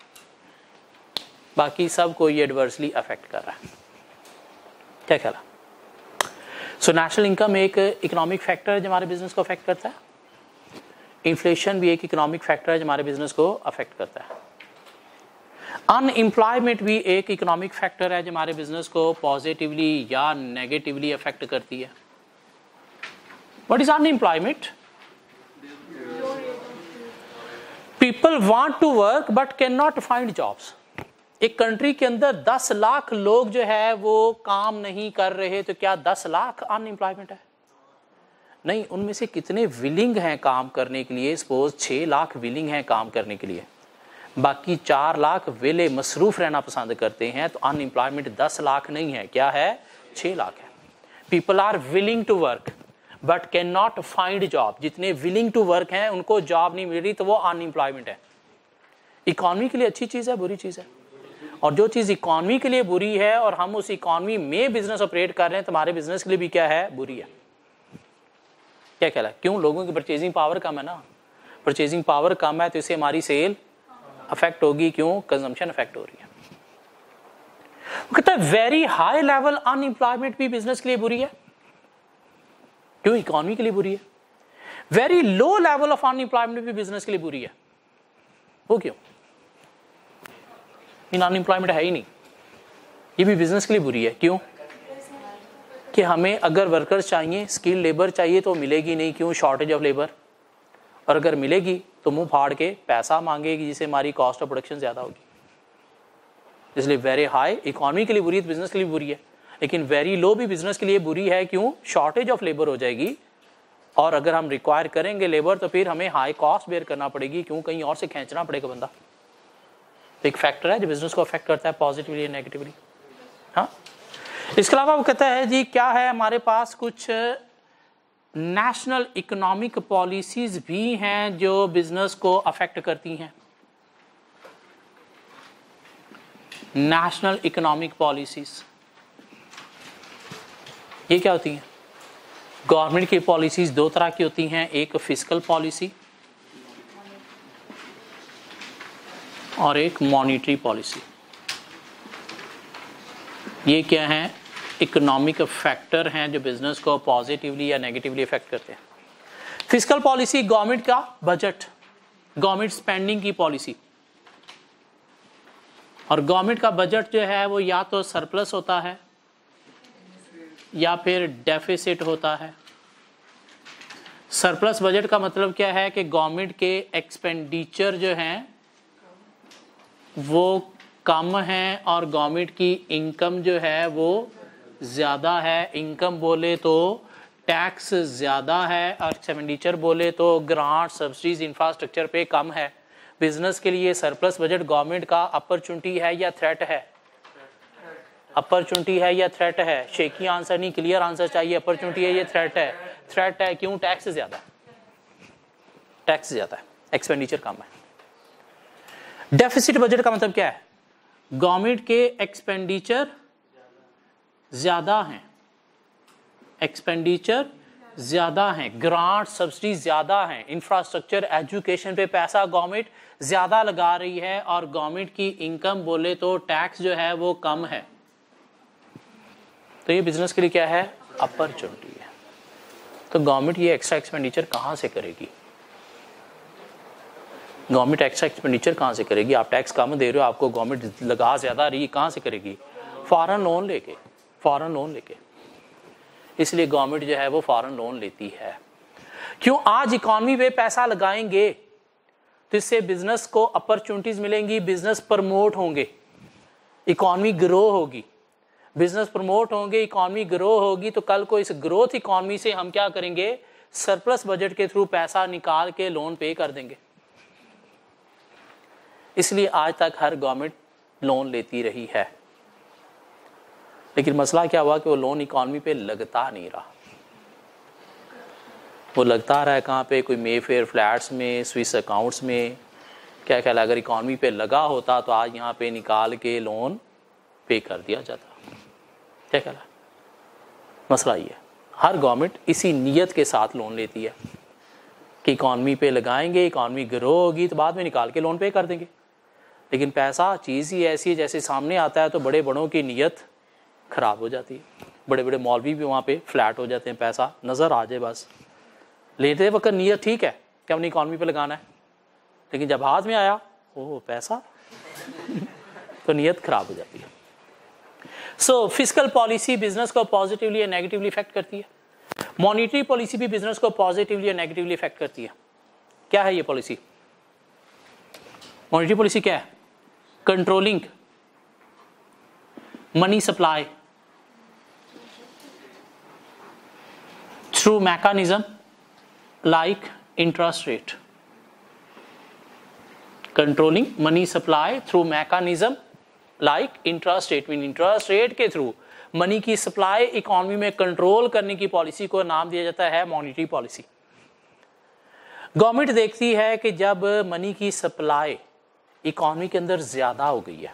बाकी सब को ये एडवर्सली अफेक्ट कर रहा है। क्या ख्याल है? सो नेशनल इनकम एक इकोनॉमिक फैक्टर है जो हमारे बिजनेस को अफेक्ट करता है। इन्फ्लेशन भी एक इकोनॉमिक फैक्टर है जो हमारे बिजनेस को अफेक्ट करता है। अनएम्प्लॉयमेंट भी एक इकोनॉमिक फैक्टर है जो हमारे बिजनेस को पॉजिटिवली या नेगेटिवली अफेक्ट करती है। What is unemployment? People want to work but can not find jobs. एक कंट्री के अंदर दस लाख लोग जो है वो काम नहीं कर रहे, तो क्या दस लाख अनएम्प्लॉयमेंट है? नहीं, उनमें से कितने विलिंग हैं काम करने के लिए? सपोज छह लाख विलिंग हैं काम करने के लिए, बाकी चार लाख वेले मसरूफ रहना पसंद करते हैं। तो अनएम्प्लॉयमेंट दस लाख नहीं है, क्या है? छह लाख है। People are willing to work but can not find job. जितने विलिंग टू वर्क हैं उनको जॉब नहीं मिल रही, तो वो अनएम्प्लॉयमेंट है। इकॉनमी के लिए अच्छी चीज़ है, बुरी चीज़ है? और जो चीज़ इकॉनमी के लिए बुरी है और हम उस इकॉनमी में बिजनेस ऑपरेट कर रहे हैं, तुम्हारे बिजनेस के लिए भी क्या है? बुरी है। क्या कहला है? क्यों? लोगों की परचेजिंग पावर कम है ना। परचेजिंग पावर कम है तो इससे हमारी सेल अफेक्ट होगी। क्यों? कंजम्पशन अफेक्ट हो रही है। वो कहता है वेरी हाई लेवल अनएम्प्लॉयमेंट भी बिजनेस के लिए बुरी है। क्यों? इकोनॉमी के लिए बुरी है। Very low level of unemployment भी बिजनेस के लिए बुरी है। वो क्यों? इन अनएम्प्लॉयमेंट है ही नहीं, ये भी बिजनेस के लिए बुरी है। क्यों? कि हमें अगर वर्कर्स चाहिए, स्किल लेबर चाहिए तो मिलेगी नहीं। क्यों? Shortage of labour. और अगर मिलेगी तो मुंह फाड़ के पैसा मांगेगी, जिससे हमारी कॉस्ट ऑफ प्रोडक्शन ज्यादा होगी। इसलिए वेरी हाई इकोनॉमी के लिए बुरी है, बिजनेस के लिए बुरी है। लेकिन वेरी लो भी बिजनेस के लिए बुरी है। क्यों? शॉर्टेज ऑफ लेबर हो जाएगी, और अगर हम रिक्वायर करेंगे लेबर तो फिर हमें हाई कॉस्ट बेयर करना पड़ेगी। क्यों? कहीं और से खींचना पड़ेगा बंदा। तो एक फैक्टर है जो बिजनेस को अफेक्ट करता है पॉजिटिवली या नेगेटिवली। हाँ, इसके अलावा वो कहता है जी क्या है, हमारे पास कुछ नेशनल इकोनॉमिक पॉलिसीज भी हैं जो बिजनेस को अफेक्ट करती हैं। नेशनल इकोनॉमिक पॉलिसीज ये क्या होती हैं? गवर्नमेंट की पॉलिसीज दो तरह की होती हैं, एक फिस्कल पॉलिसी और एक मॉनेटरी पॉलिसी। ये क्या है? इकोनॉमिक फैक्टर हैं जो बिजनेस को पॉजिटिवली या नेगेटिवली इफेक्ट करते हैं। फिस्कल पॉलिसी गवर्नमेंट का बजट, गवर्नमेंट स्पेंडिंग की पॉलिसी। और गवर्नमेंट का बजट जो है वो या तो सरप्लस होता है या फिर डेफिसिट होता है। सरप्लस बजट का मतलब क्या है कि गवर्नमेंट के एक्सपेंडिचर जो हैं वो कम है और गवर्नमेंट की इनकम जो है वो ज़्यादा है। इनकम बोले तो टैक्स ज़्यादा है और एक्सपेंडिचर बोले तो ग्रांट, सब्सिडीज, इंफ्रास्ट्रक्चर पे कम है। बिजनेस के लिए सरप्लस बजट गवर्नमेंट का अपॉर्चुनिटी है या थ्रेट है? अपॉर्चुनिटी है या थ्रेट है? शेकी आंसर नहीं, क्लियर आंसर चाहिए। अपॉर्चुनिटी है या थ्रेट है? थ्रेट है। क्यों? टैक्स ज़्यादा, टैक्स ज़्यादा है, एक्सपेंडिचर कम है। डेफिसिट बजट का मतलब क्या है? गवर्नमेंट के एक्सपेंडिचर ज्यादा हैं, एक्सपेंडिचर ज्यादा हैं, ग्रांट, सब्सिडी ज्यादा हैं, इंफ्रास्ट्रक्चर, एजुकेशन पे पैसा गवर्नमेंट ज्यादा लगा रही है और गवर्नमेंट की इनकम बोले तो टैक्स जो है वो कम है। तो ये बिजनेस के लिए क्या है? अपॉर्चुनिटी है। तो गवर्नमेंट ये एक्स्ट्रा एक्सपेंडिचर कहां से करेगी? गवर्नमेंट एक्स्ट्रा एक्सपेंडिचर कहाँ से करेगी? आप टैक्स कम दे रहे हो, आपको गवर्नमेंट लगा ज़्यादा रही, कहाँ से करेगी? फॉरेन लोन लेके, फॉरेन लोन लेके। इसलिए गवर्नमेंट जो है वो फॉरेन लोन लेती है। क्यों? आज इकॉनमी पे पैसा लगाएंगे तो इससे बिजनेस को अपॉर्चुनिटीज मिलेंगी, बिजनेस प्रमोट होंगे, इकॉनमी ग्रो होगी। बिजनेस प्रमोट होंगे, इकॉनमी ग्रो होगी, तो कल को इस ग्रोथ इकॉनमी से हम क्या करेंगे? सरप्लस बजट के थ्रू पैसा निकाल के लोन पे कर देंगे। इसलिए आज तक हर गवर्नमेंट लोन लेती रही है। लेकिन मसला क्या हुआ कि वो लोन इकॉनमी पे लगता नहीं रहा। वो लगता रहा है कहाँ पे? कोई मेफेयर फ्लैट्स में, स्विस अकाउंट्स में। क्या ख्याल? अगर इकॉनमी पे लगा होता तो आज यहाँ पे निकाल के लोन पे कर दिया जाता। क्या ख्याल? मसला ये, हर गवर्नमेंट इसी नीयत के साथ लोन लेती है कि इकॉनमी पे लगाएंगे, इकॉनमी ग्रो होगी तो बाद में निकाल के लोन पे कर देंगे। लेकिन पैसा चीज़ ही ऐसी है, जैसे सामने आता है तो बड़े बड़ों की नीयत ख़राब हो जाती है। बड़े बड़े मौलवी भी वहाँ पे फ्लैट हो जाते हैं, पैसा नज़र आ जाए बस। लेते वक्त नीयत ठीक है कि हमने इकॉनमी पे लगाना है, लेकिन जब हाथ में आया ओह पैसा तो नीयत ख़राब हो जाती है। सो फिस्कल पॉलिसी बिजनेस को पॉजिटिवली या नेगेटिवली इफेक्ट करती है। मॉनेटरी पॉलिसी भी बिजनेस को पॉजिटिवली या नेगेटिवली इफेक्ट करती है। क्या है ये पॉलिसी? मॉनेटरी पॉलिसी क्या है? Controlling money supply through mechanism like interest rate. Controlling money supply through mechanism like interest rate. Mean interest rate के थ्रू मनी की सप्लाई इकोनॉमी में कंट्रोल करने की पॉलिसी को नाम दिया जाता है मॉनेटरी पॉलिसी। गवर्नमेंट देखती है कि जब मनी की सप्लाई इकोनॉमी के अंदर ज्यादा हो गई है,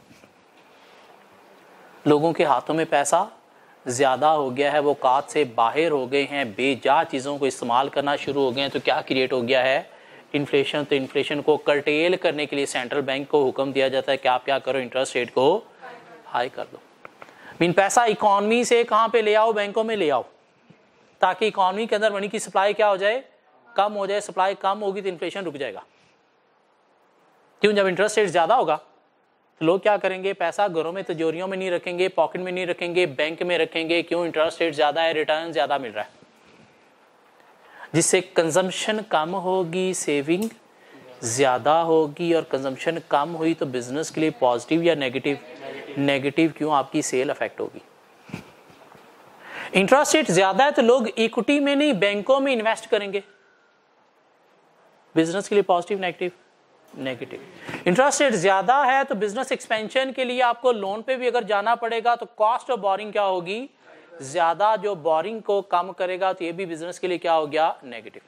लोगों के हाथों में पैसा ज्यादा हो गया है, वो औकात से बाहर हो गए हैं, बेजा चीज़ों को इस्तेमाल करना शुरू हो गए हैं, तो क्या क्रिएट हो गया है? इन्फ्लेशन। तो इन्फ्लेशन को कर्टेल करने के लिए सेंट्रल बैंक को हुक्म दिया जाता है कि आप क्या करो? इंटरेस्ट रेट को हाई कर दो। मीन पैसा इकोनॉमी से कहाँ पे ले आओ? बैंकों में ले आओ। ताकि इकोनॉमी के अंदर मनी की सप्लाई क्या हो जाए, कम हो जाए। सप्लाई कम होगी तो इन्फ्लेशन रुक जाएगा। क्यों? जब इंटरेस्ट रेट ज्यादा होगा तो लोग क्या करेंगे, पैसा घरों में तिजोरियों में नहीं रखेंगे, पॉकेट में नहीं रखेंगे, बैंक में रखेंगे। क्यों? इंटरेस्ट रेट ज्यादा है, रिटर्न ज्यादा मिल रहा है, जिससे कंजम्पशन कम होगी, सेविंग ज्यादा होगी। और कंजम्पशन कम हुई तो बिजनेस के लिए पॉजिटिव या नेगेटिव? नेगेटिव। क्यों? आपकी सेल अफेक्ट होगी। इंटरेस्ट रेट ज्यादा है तो लोग इक्विटी में नहीं बैंकों में इन्वेस्ट करेंगे। बिजनेस के लिए positive negative? Negative. Interest rate ज्यादा है तो बिजनेस एक्सपेंशन के लिए आपको लोन पे भी अगर जाना पड़ेगा तो कॉस्ट ऑफ बोरिंग क्या होगी, ज्यादा। जो बोरिंग को कम करेगा तो ये भी बिजनेस के लिए क्या हो गया, नेगेटिव।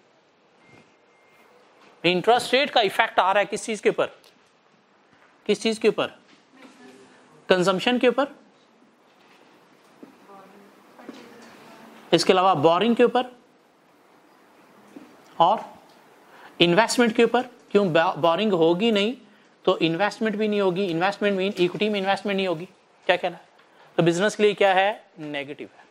इंटरेस्ट रेट का इफेक्ट आ रहा है किस चीज के ऊपर, किस चीज के ऊपर? कंजम्पशन के ऊपर, इसके अलावा बोरिंग के ऊपर और इन्वेस्टमेंट के ऊपर। क्यों? बोरिंग होगी नहीं तो इन्वेस्टमेंट भी नहीं होगी। इन्वेस्टमेंट मीन इक्विटी में इन्वेस्टमेंट नहीं होगी। क्या कहना है? तो बिजनेस के लिए क्या है, नेगेटिव है।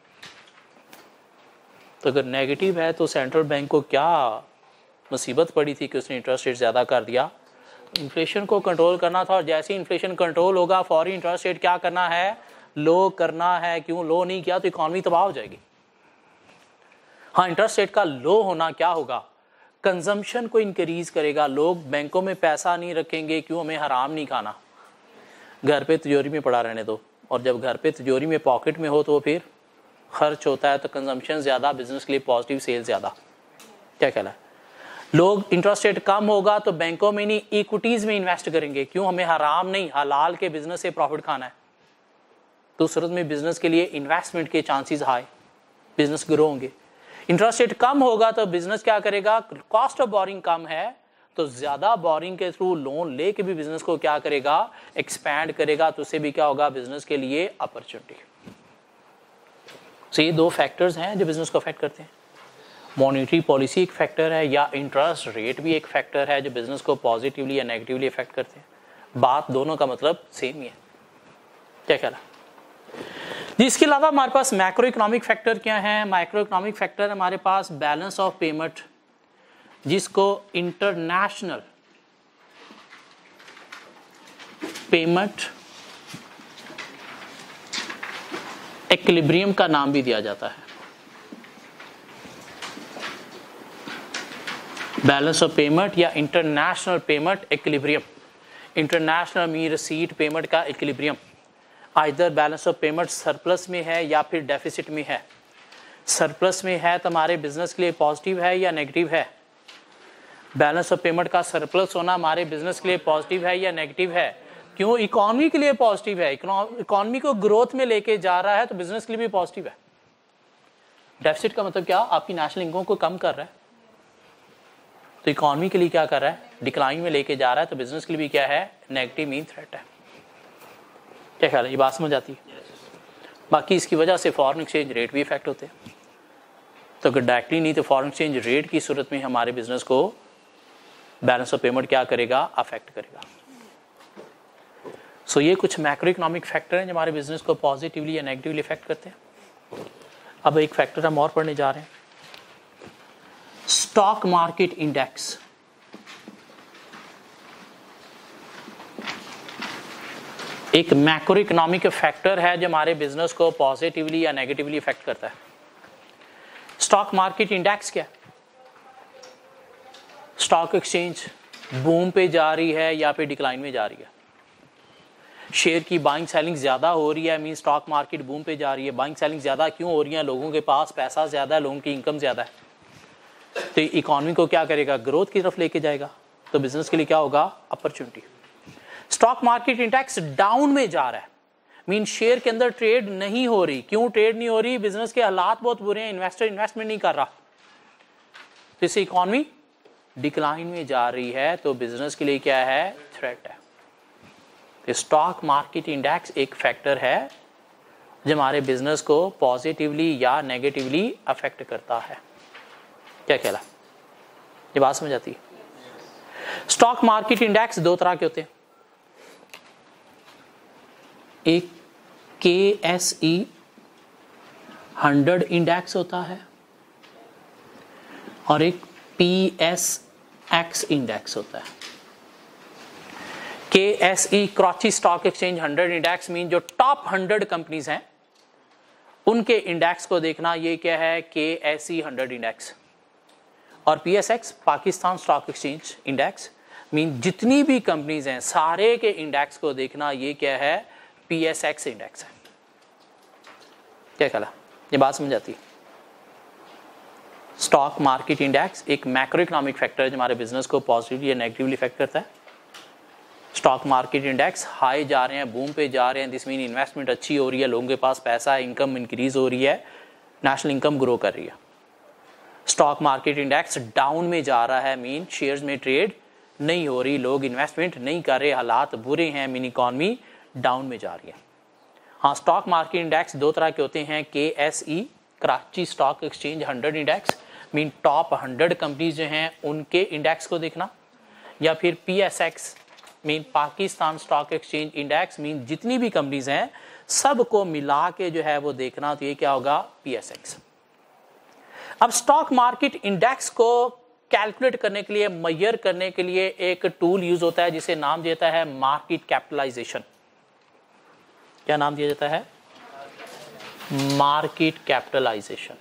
तो अगर नेगेटिव है तो सेंट्रल बैंक को क्या मुसीबत पड़ी थी कि उसने इंटरेस्ट रेट ज्यादा कर दिया। इन्फ्लेशन को कंट्रोल करना था और जैसे ही इन्फ्लेशन कंट्रोल होगा फौरी इंटरेस्ट रेट क्या करना है, लो करना है। क्यों? लो नहीं किया तो इकोनॉमी तबाह हो जाएगी। हाँ, इंटरेस्ट रेट का लो होना क्या होगा, कंजम्पशन को इंक्रीज करेगा। लोग बैंकों में पैसा नहीं रखेंगे। क्यों? हमें हराम नहीं खाना, घर पे तिजोरी में पड़ा रहने दो। और जब घर पे तिजोरी में पॉकेट में हो तो फिर खर्च होता है, तो कंजम्पशन ज्यादा, बिजनेस के लिए पॉजिटिव, सेल ज्यादा। क्या कहना है? लोग इंटरेस्ट रेट कम होगा तो बैंकों में नहीं इक्विटीज में इन्वेस्ट करेंगे। क्यों? हमें हराम नहीं, हलाल के बिजनेस से प्रॉफिट खाना है। तो सूरत में बिजनेस के लिए इन्वेस्टमेंट के चांसेस हाई, बिजनेस ग्रो होंगे। इंटरेस्ट रेट कम होगा तो बिजनेस क्या करेगा, कॉस्ट ऑफ बोरिंग कम है तो ज्यादा बोरिंग के थ्रू लोन लेके भी बिजनेस को क्या करेगा, एक्सपैंड करेगा। तो उससे भी क्या होगा, बिजनेस के लिए अपॉर्चुनिटी। तो ये दो फैक्टर्स हैं जो बिजनेस को अफेक्ट करते हैं। मॉनेटरी पॉलिसी एक फैक्टर है या इंटरेस्ट रेट भी एक फैक्टर है जो बिजनेस को पॉजिटिवली या नेगेटिवली अफेक्ट करते हैं। बात दोनों का मतलब सेम ही है। क्या कह रहा जी? इसके अलावा हमारे पास मैक्रो इकोनॉमिक फैक्टर क्या है? माइक्रो इकोनॉमिक फैक्टर हमारे पास बैलेंस ऑफ पेमेंट, जिसको इंटरनेशनल पेमेंट इक्विलिब्रियम का नाम भी दिया जाता है। बैलेंस ऑफ पेमेंट या international payment equilibrium. International mean receipt payment का equilibrium. Either balance of payment surplus में है या फिर डेफिसिट में है। सरप्लस में है तो हमारे बिजनेस के लिए पॉजिटिव है या नेगेटिव है? बैलेंस ऑफ पेमेंट का सरप्लस होना हमारे बिजनेस के लिए पॉजिटिव है या नेगेटिव है? क्यों? इकोनॉमी के लिए पॉजिटिव है, इकोनॉमी को ग्रोथ में लेके जा रहा है तो बिजनेस के लिए भी पॉजिटिव है। डेफिसिट का मतलब क्या? आपकी नेशनल इनकम को कम कर रहा है, तो इकोनॉमी के लिए क्या कर रहा है, डिक्लाइन में लेके जा रहा है, तो बिजनेस के लिए भी क्या है, नेगेटिव मीन थ्रेट है। क्या ख्याल है, ये बात समझ आती है? बाकी इसकी वजह से फॉरेन एक्सचेंज रेट भी इफेक्ट होते हैं। तो अगर डायरेक्टली नहीं तो फॉरेन एक्सचेंज रेट की सूरत में हमारे बिजनेस को बैलेंस ऑफ पेमेंट क्या करेगा, अफेक्ट करेगा। सो so, ये कुछ मैक्रो इकोनॉमिक फैक्टर हैं जो हमारे बिजनेस को पॉजिटिवली या नेगेटिवली इफेक्ट करते हैं। अब एक फैक्टर हम और पढ़ने जा रहे हैं, स्टॉक मार्केट इंडेक्स। एक मैक्रो इकोनॉमिक फैक्टर है जो हमारे बिजनेस को पॉजिटिवली या नेगेटिवली इफेक्ट करता है। स्टॉक मार्केट इंडेक्स क्या है? स्टॉक एक्सचेंज बूम पे जा रही है या पे डिक्लाइन में जा रही है? शेयर की बाइंग सेलिंग ज्यादा हो रही है, मीन स्टॉक मार्केट बूम पे जा रही है। बाइंग सेलिंग ज्यादा क्यों हो रही है? लोगों के पास पैसा ज्यादा है, लोगों की इनकम ज्यादा है, तो इकोनॉमी को क्या करेगा, ग्रोथ की तरफ लेके जाएगा। तो बिजनेस के लिए क्या होगा, opportunity. Stock market index down में जा रहा है, मीन शेयर के अंदर ट्रेड नहीं हो रही। क्यों ट्रेड नहीं हो रही? बिजनेस के हालात बहुत बुरे हैं, इन्वेस्टर इन्वेस्टमेंट नहीं कर रहा, तो इससे इकोनॉमी डिक्लाइन में जा रही है, तो बिजनेस के लिए क्या है, थ्रेट है। तो स्टॉक मार्केट इंडेक्स एक फैक्टर है जो हमारे बिजनेस को पॉजिटिवली या नेगेटिवली अफेक्ट करता है। क्या कहला, ये बात समझ आती है? स्टॉक मार्केट इंडेक्स दो तरह के होते हैं, एक के एस ई हंड्रेड इंडेक्स होता है और एक पी एस एक्स इंडेक्स होता है। K S E Karachi stock exchange hundred index mean जो टॉप हंड्रेड कंपनीज हैं उनके इंडेक्स को देखना, ये क्या है, K S E hundred index. और P S X Pakistan stock exchange index mean जितनी भी कंपनीज हैं सारे के इंडेक्स को देखना, ये क्या है, पी एस एक्स इंडेक्स है। क्या कहला, ये बात समझ आती है? स्टॉक मार्केट इंडेक्स एक मैक्रो इकोनॉमिक फैक्टर है जो हमारे बिजनेस को पॉजिटिवली या नेगेटिवली इफेक्ट करता है। स्टॉक मार्केट इंडेक्स हाई जा रहे हैं, बूम पे जा रहे हैं, दिस मीन इन्वेस्टमेंट अच्छी हो रही है, लोगों के पास पैसा है, इनकम इंक्रीज हो रही है, नेशनल इनकम ग्रो कर रही है। स्टॉक मार्केट इंडेक्स डाउन में जा रहा है, मीन शेयर्स में ट्रेड नहीं हो रही, लोग इन्वेस्टमेंट नहीं कर रहे, हालात बुरे हैं, मीन इकॉनमी डाउन में जा रही है। हाँ, स्टॉक मार्केट इंडेक्स दो तरह के होते हैं, K S E Karachi stock exchange hundred index mean top hundred companies जो हैं उनके इंडेक्स को देखना, या फिर P S X mean Pakistan stock exchange index mean जितनी भी कंपनीज हैं सबको मिला के जो है वो देखना, तो ये क्या होगा, पी एस एक्स। अब स्टॉक मार्केट इंडेक्स को कैलकुलेट करने के लिए, मेजर करने के लिए एक टूल यूज होता है जिसे नाम दिया जाता है मार्केट कैपिटलाइजेशन। क्या नाम दिया जाता है? Market capitalization.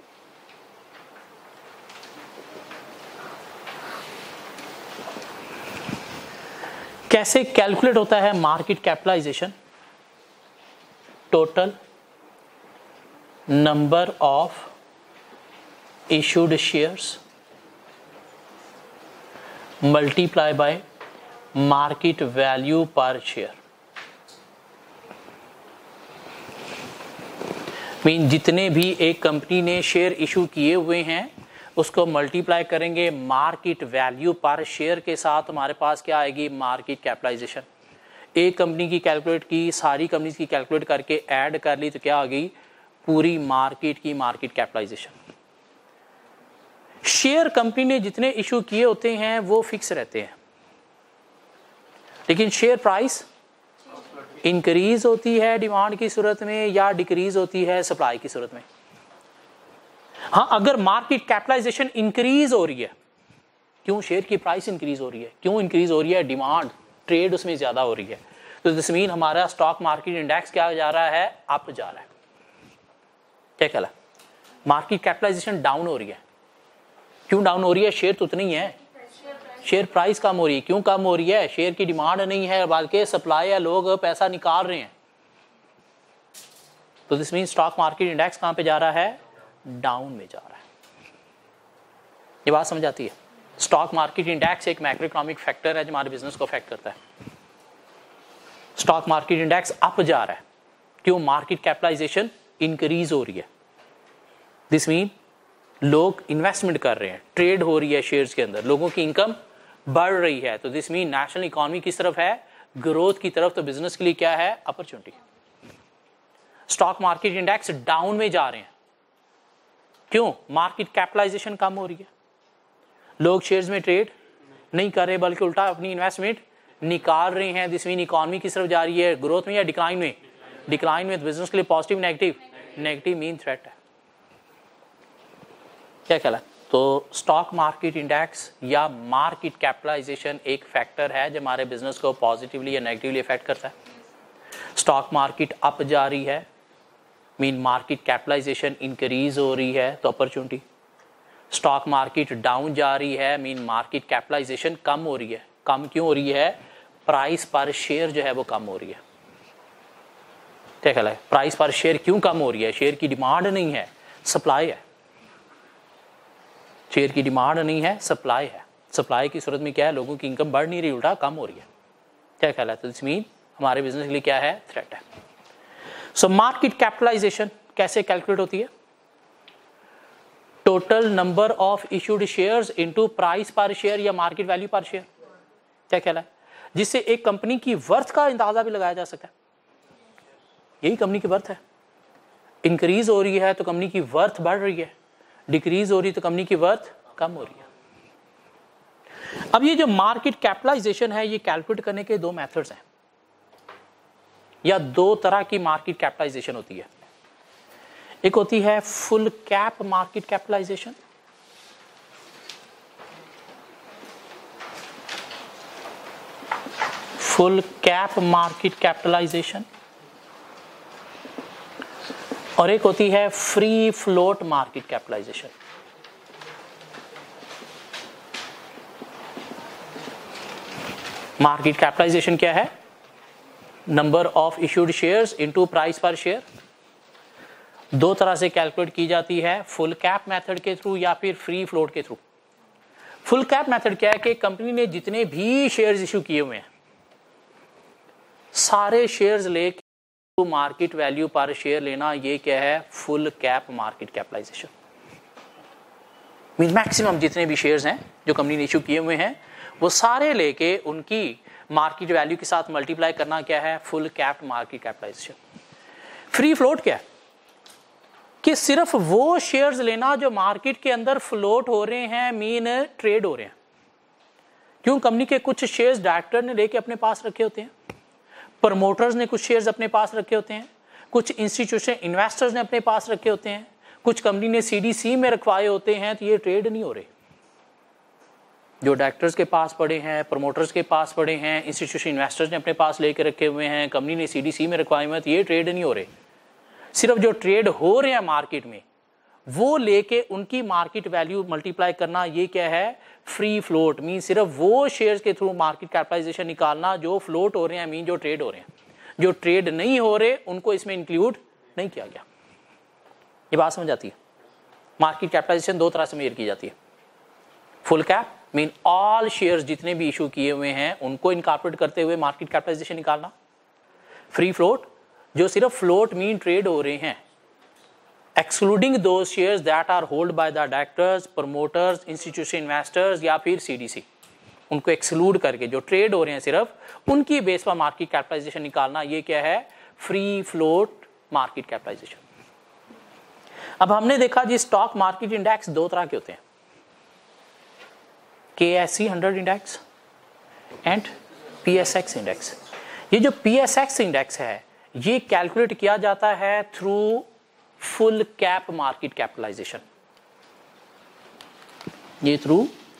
कैसे कैलकुलेट होता है market capitalization? Total number of issued shares multiply by market value per share। Mean जितने भी एक कंपनी ने शेयर इशू किए हुए हैं उसको मल्टीप्लाई करेंगे मार्केट वैल्यू पर शेयर के साथ, हमारे पास क्या आएगी, मार्केट कैपिटलाइजेशन। एक कंपनी की कैलकुलेट की, सारी कंपनीज की कैलकुलेट करके ऐड कर ली तो क्या आ गई, पूरी मार्केट की मार्केट कैपिटलाइजेशन। शेयर कंपनी ने जितने इशू किए होते हैं वो फिक्स रहते हैं, लेकिन शेयर प्राइस इंक्रीज होती है डिमांड की सूरत में या डिक्रीज होती है सप्लाई की सूरत में। हाँ, अगर मार्केट कैपिटलाइजेशन इंक्रीज हो रही है, क्यों, शेयर की प्राइस इंक्रीज हो रही है, क्यों इंक्रीज हो रही है, डिमांड, ट्रेड उसमें ज्यादा हो रही है, तो दिस मीन हमारा स्टॉक मार्केट इंडेक्स क्या जा रहा है, अप जा रहा है। क्या कहला, मार्केट कैपिटलाइजेशन डाउन हो रही है। क्यों डाउन हो रही है, शेयर तो उतनी ही है, शेयर प्राइस कम हो रही है। क्यों कम हो रही है, शेयर की डिमांड नहीं है बल्कि सप्लाई है, लोग पैसा निकाल रहे हैं, तो this mean stock market index कहां पे जा रहा है, डाउन में जा रहा है। ये बात समझ आती है? स्टॉक मार्केट इंडेक्स एक मैक्रो इकोनॉमिक फैक्टर है जो हमारे बिजनेस को अफेक्ट करता है। स्टॉक मार्केट इंडेक्स अप जा रहा है, क्यों, मार्केट कैपिटलाइजेशन इंक्रीज हो रही है, दिस मीन लोग इन्वेस्टमेंट कर रहे हैं, ट्रेड हो रही है शेयर्स के अंदर, लोगों की इनकम बढ़ रही है, तो दिस मीन नेशनल इकोनॉमी किस तरफ है, ग्रोथ की तरफ, तो बिजनेस के लिए क्या है, opportunity. Stock market index down में जा रहे हैं, क्यों, मार्केट कैपिटलाइजेशन कम हो रही है, लोग शेयर्स में ट्रेड नहीं कर रहे बल्कि उल्टा अपनी इन्वेस्टमेंट निकाल रहे हैं, दिस मीन इकोनॉमी किस तरफ जा रही है, ग्रोथ में या डिक्लाइन में, डिक्लाइन में, बिजनेस के लिए positive negative, negative mean threat है। क्या कहला, तो स्टॉक मार्केट इंडेक्स या मार्केट कैपिटलाइजेशन एक फैक्टर है जो हमारे बिजनेस को पॉजिटिवली या नेगेटिवली इफेक्ट करता है। स्टॉक मार्केट अप जा रही है, मीन मार्केट कैपिटलाइजेशन इंक्रीज हो रही है, तो अपॉर्चुनिटी। स्टॉक मार्केट डाउन जा रही है, मीन मार्केट कैपिटलाइजेशन कम हो रही है। कम क्यों हो रही है, प्राइस पर शेयर जो है वो कम हो रही है। क्या कहला है, प्राइस पर शेयर क्यों कम हो रही है, शेयर की डिमांड नहीं है, सप्लाई है। शेयर की डिमांड नहीं है, सप्लाई है। सप्लाई की सूरत में क्या है, लोगों की इनकम बढ़ नहीं रही, उल्टा कम हो रही है। क्या ख्याल है, तो दिस मीन हमारे बिजनेस के लिए क्या है, थ्रेट है। सो मार्केट कैपिटलाइजेशन कैसे कैलकुलेट होती है, total number of issued shares into price per share या मार्केट वैल्यू पर शेयर। क्या ख्याल है, जिससे एक कंपनी की वर्थ का अंदाजा भी लगाया जा सकता है। यही कंपनी की वर्थ है, इंक्रीज हो रही है तो कंपनी की वर्थ बढ़ रही है, डिक्रीज हो रही तो कंपनी की वर्थ कम हो रही है। अब ये जो मार्केट कैपिटलाइजेशन है ये कैलकुलेट करने के दो मेथड्स हैं, या दो तरह की मार्केट कैपिटलाइजेशन होती है। एक होती है full cap market capitalization full cap market capitalization, और एक होती है free float market capitalization. Market capitalization क्या है? Number of issued shares into price per share. दो तरह से कैलकुलेट की जाती है, फुल कैप मेथड के थ्रू या फिर फ्री फ्लोट के थ्रू। फुल कैप मेथड क्या है कि कंपनी ने जितने भी शेयर्स इशू किए हुए हैं सारे शेयर्स लेके मार्केट वैल्यू पर शेयर लेना, ये क्या है? Full cap market capitalization. Mean maximum जितने भी शेयर्स हैं जो कंपनी ने इशू किए हुए हैं वो सारे लेके उनकी मार्केट वैल्यू के साथ मल्टीप्लाई करना क्या है? Full cap market capitalization. Free float क्या है? कि सिर्फ वो शेयर्स लेना जो मार्केट के अंदर फ्लोट हो रहे हैं, मीन ट्रेड हो रहे हैं। क्यों? कंपनी के कुछ शेयर्स डायरेक्टर ने लेके अपने पास रखे होते हैं, प्रमोटर्स ने कुछ शेयर्स अपने पास रखे होते हैं, कुछ इंस्टीट्यूशन इन्वेस्टर्स ने अपने पास रखे होते हैं, कुछ कंपनी ने सीडीसी में रखवाए होते हैं, तो ये ट्रेड नहीं हो रहे। जो डायरेक्टर्स के पास पड़े हैं, प्रमोटर्स के पास पड़े हैं, इंस्टीट्यूशन इन्वेस्टर्स ने अपने पास लेके रखे हुए हैं, कंपनी ने सीडीसी में रखवाए हुए हैं, तो ये ट्रेड नहीं हो रहे। सिर्फ जो ट्रेड हो रहे हैं मार्केट में वो लेके उनकी मार्केट वैल्यू मल्टीप्लाई करना, ये क्या है? Free float. मीन सिर्फ वो शेयर्स के थ्रू मार्केट कैपिटलाइजेशन निकालना जो फ्लोट हो रहे हैं, मीन जो ट्रेड हो रहे हैं। जो ट्रेड नहीं हो रहे उनको इसमें इंक्लूड नहीं किया गया। ये बात समझ आती है? मार्केट कैपिटलाइजेशन दो तरह से मेजर की जाती है। Full cap mean all shares जितने भी इशू किए हुए हैं उनको इनकॉर्पोरेट करते हुए मार्केट कैपिटलाइजेशन निकालना। फ्री फ्लोट जो सिर्फ फ्लोट मीन ट्रेड हो रहे हैं, excluding those shares that are hold by the directors, promoters, institution investors या फिर सीडीसी, उनको एक्सक्लूड करके जो ट्रेड हो रहे हैं सिर्फ उनकी बेस पर मार्केट कैपिटलाइजेशन निकालना, ये क्या है? Free float market capitalization. अब हमने देखा जी स्टॉक मार्केट इंडेक्स दो तरह के होते हैं, K S C hundred index and P S X index. ये जो पी एस एक्स इंडेक्स है ये कैलकुलेट किया जाता है through full cap market capitalization. ये through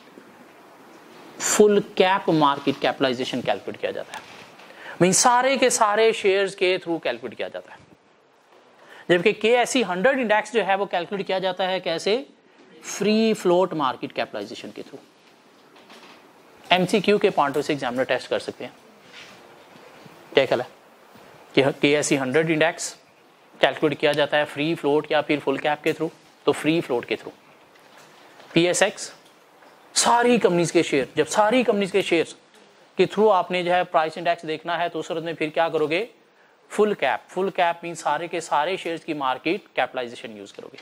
full cap market capitalization calculate किया जाता है। मीन सारे के सारे शेयर्स के थ्रू कैलकुलेट किया जाता है। जबकि के एस सी हंड्रेड इंडेक्स जो है वो कैलकुलेट किया जाता है कैसे? फ्री फ्लोट मार्केट कैपिटलाइजेशन के थ्रू। एमसीक्यू के पॉइंट से एग्जामिनर टेस्ट कर सकते हैं। क्या ख्याल है कि K S C hundred index calculate किया जाता है फ्री फ्लोट या फिर फुल कैप के थ्रू? तो फ्री फ्लोट के थ्रू। पी एस एक्स सारी कंपनीज के शेयर, जब सारी कंपनीज के शेयर्स के थ्रू आपने जो है प्राइस इंडेक्स देखना है तो उस सूरत में फिर क्या करोगे? Full cap. Full cap mean सारे के सारे शेयर्स की मार्केट कैपिटलाइजेशन यूज करोगे।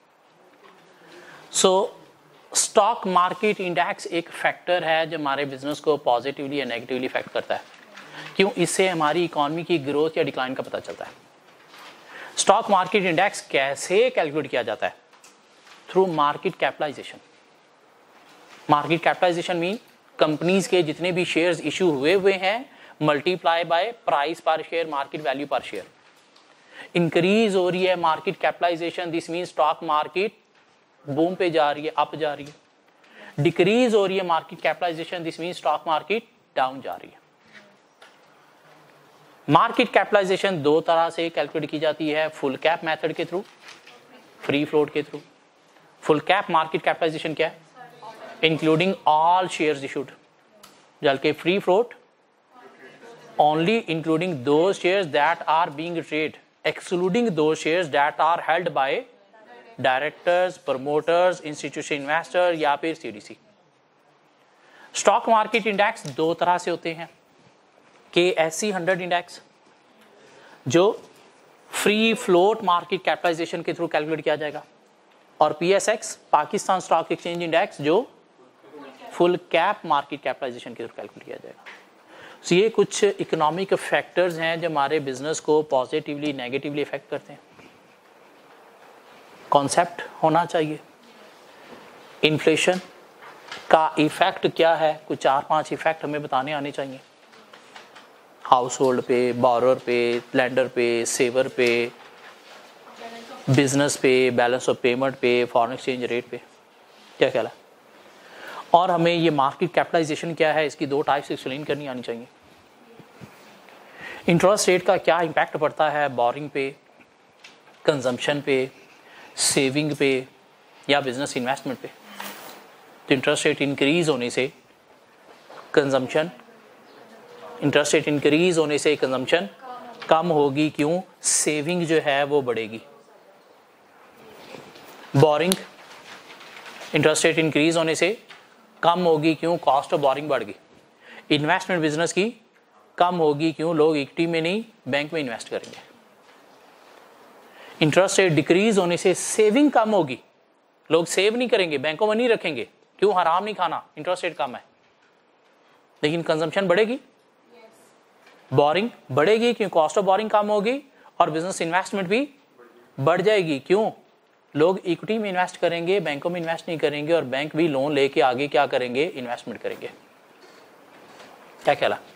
सो स्टॉक मार्केट इंडेक्स एक फैक्टर है जो हमारे बिजनेस को पॉजिटिवली या नेगेटिवली इफेक्ट करता है। क्यों? इससे हमारी इकोनॉमी की ग्रोथ या डिक्लाइन का पता चलता है। स्टॉक मार्केट इंडेक्स कैसे कैलकुलेट किया जाता है? Through market capitalization. Market capitalization mean companies के जितने भी शेयर्स इशू हुए हुए हैं multiply by price per share, market value per share. Increase हो रही है market capitalization, this mean stock market boom पे जा रही है, अप जा रही है। डिक्रीज हो रही है market capitalization, this mean stock market down जा रही है। मार्केट कैपिटलाइजेशन दो तरह से कैलकुलेट की जाती है, फुल कैप मेथड के थ्रू, फ्री फ्लोट के through. Full cap market capitalization क्या है? Including all shares issued. जबकि free float only including those shares that are being trade, excluding those shares that are held by directors, promoters, institution investor या फिर CDC. Stock market index दो तरह से होते हैं, K S C hundred index जो free float market capitalization के through calculate किया जाएगा, और P S X Pakistan stock exchange index जो फुल कैप मार्केट कैपिटलाइजेशन के थ्रू कैलकुलेट किया जाएगा। सो so, ये कुछ इकोनॉमिक फैक्टर्स हैं जो हमारे बिजनेस को पॉजिटिवली नेगेटिवली इफेक्ट करते हैं। कॉन्सेप्ट होना चाहिए इन्फ्लेशन का इफेक्ट क्या है, कुछ चार पांच इफेक्ट हमें बताने आने चाहिए। हाउस होल्ड पे, बोरोर पे, लेंडर पे, सेवर पे, बिजनेस पे, बैलेंस ऑफ पेमेंट पे, फॉरेन एक्सचेंज रेट पे। क्या ख्याल है? और हमें ये मार्केट कैपिटलाइजेशन क्या है इसकी दो टाइप्स एक्सप्लेन करनी आनी चाहिए। इंटरेस्ट रेट का क्या इम्पैक्ट पड़ता है बोरिंग पे, कंजम्पशन पे, सेविंग पे या बिजनेस इन्वेस्टमेंट पे? तो इंटरेस्ट रेट इंक्रीज होने से कंजम्पशन इंटरेस्ट रेट इंक्रीज होने से कंजम्पशन कम होगी, क्यों? सेविंग जो है वो बढ़ेगी। बोरिंग, इंटरेस्ट रेट इंक्रीज होने से कम होगी, क्यों? कॉस्ट ऑफ बोरिंग बढ़ गई। इन्वेस्टमेंट बिजनेस की कम होगी, क्यों? लोग इक्विटी में नहीं बैंक में इन्वेस्ट करेंगे। इंटरेस्ट रेट डिक्रीज होने से सेविंग कम होगी, लोग सेव नहीं करेंगे, बैंकों में नहीं रखेंगे, क्यों? हराम नहीं खाना, इंटरेस्ट रेट कम है। लेकिन कंजम्पशन बढ़ेगी, बोरिंग बढ़ेगी, क्यों? कॉस्ट ऑफ बोरिंग कम होगी और बिजनेस इन्वेस्टमेंट भी बढ़ जाएगी, क्यों? लोग इक्विटी में इन्वेस्ट करेंगे, बैंकों में इन्वेस्ट नहीं करेंगे, और बैंक भी लोन लेके आगे क्या करेंगे? इन्वेस्टमेंट करेंगे। क्या ख्याल है?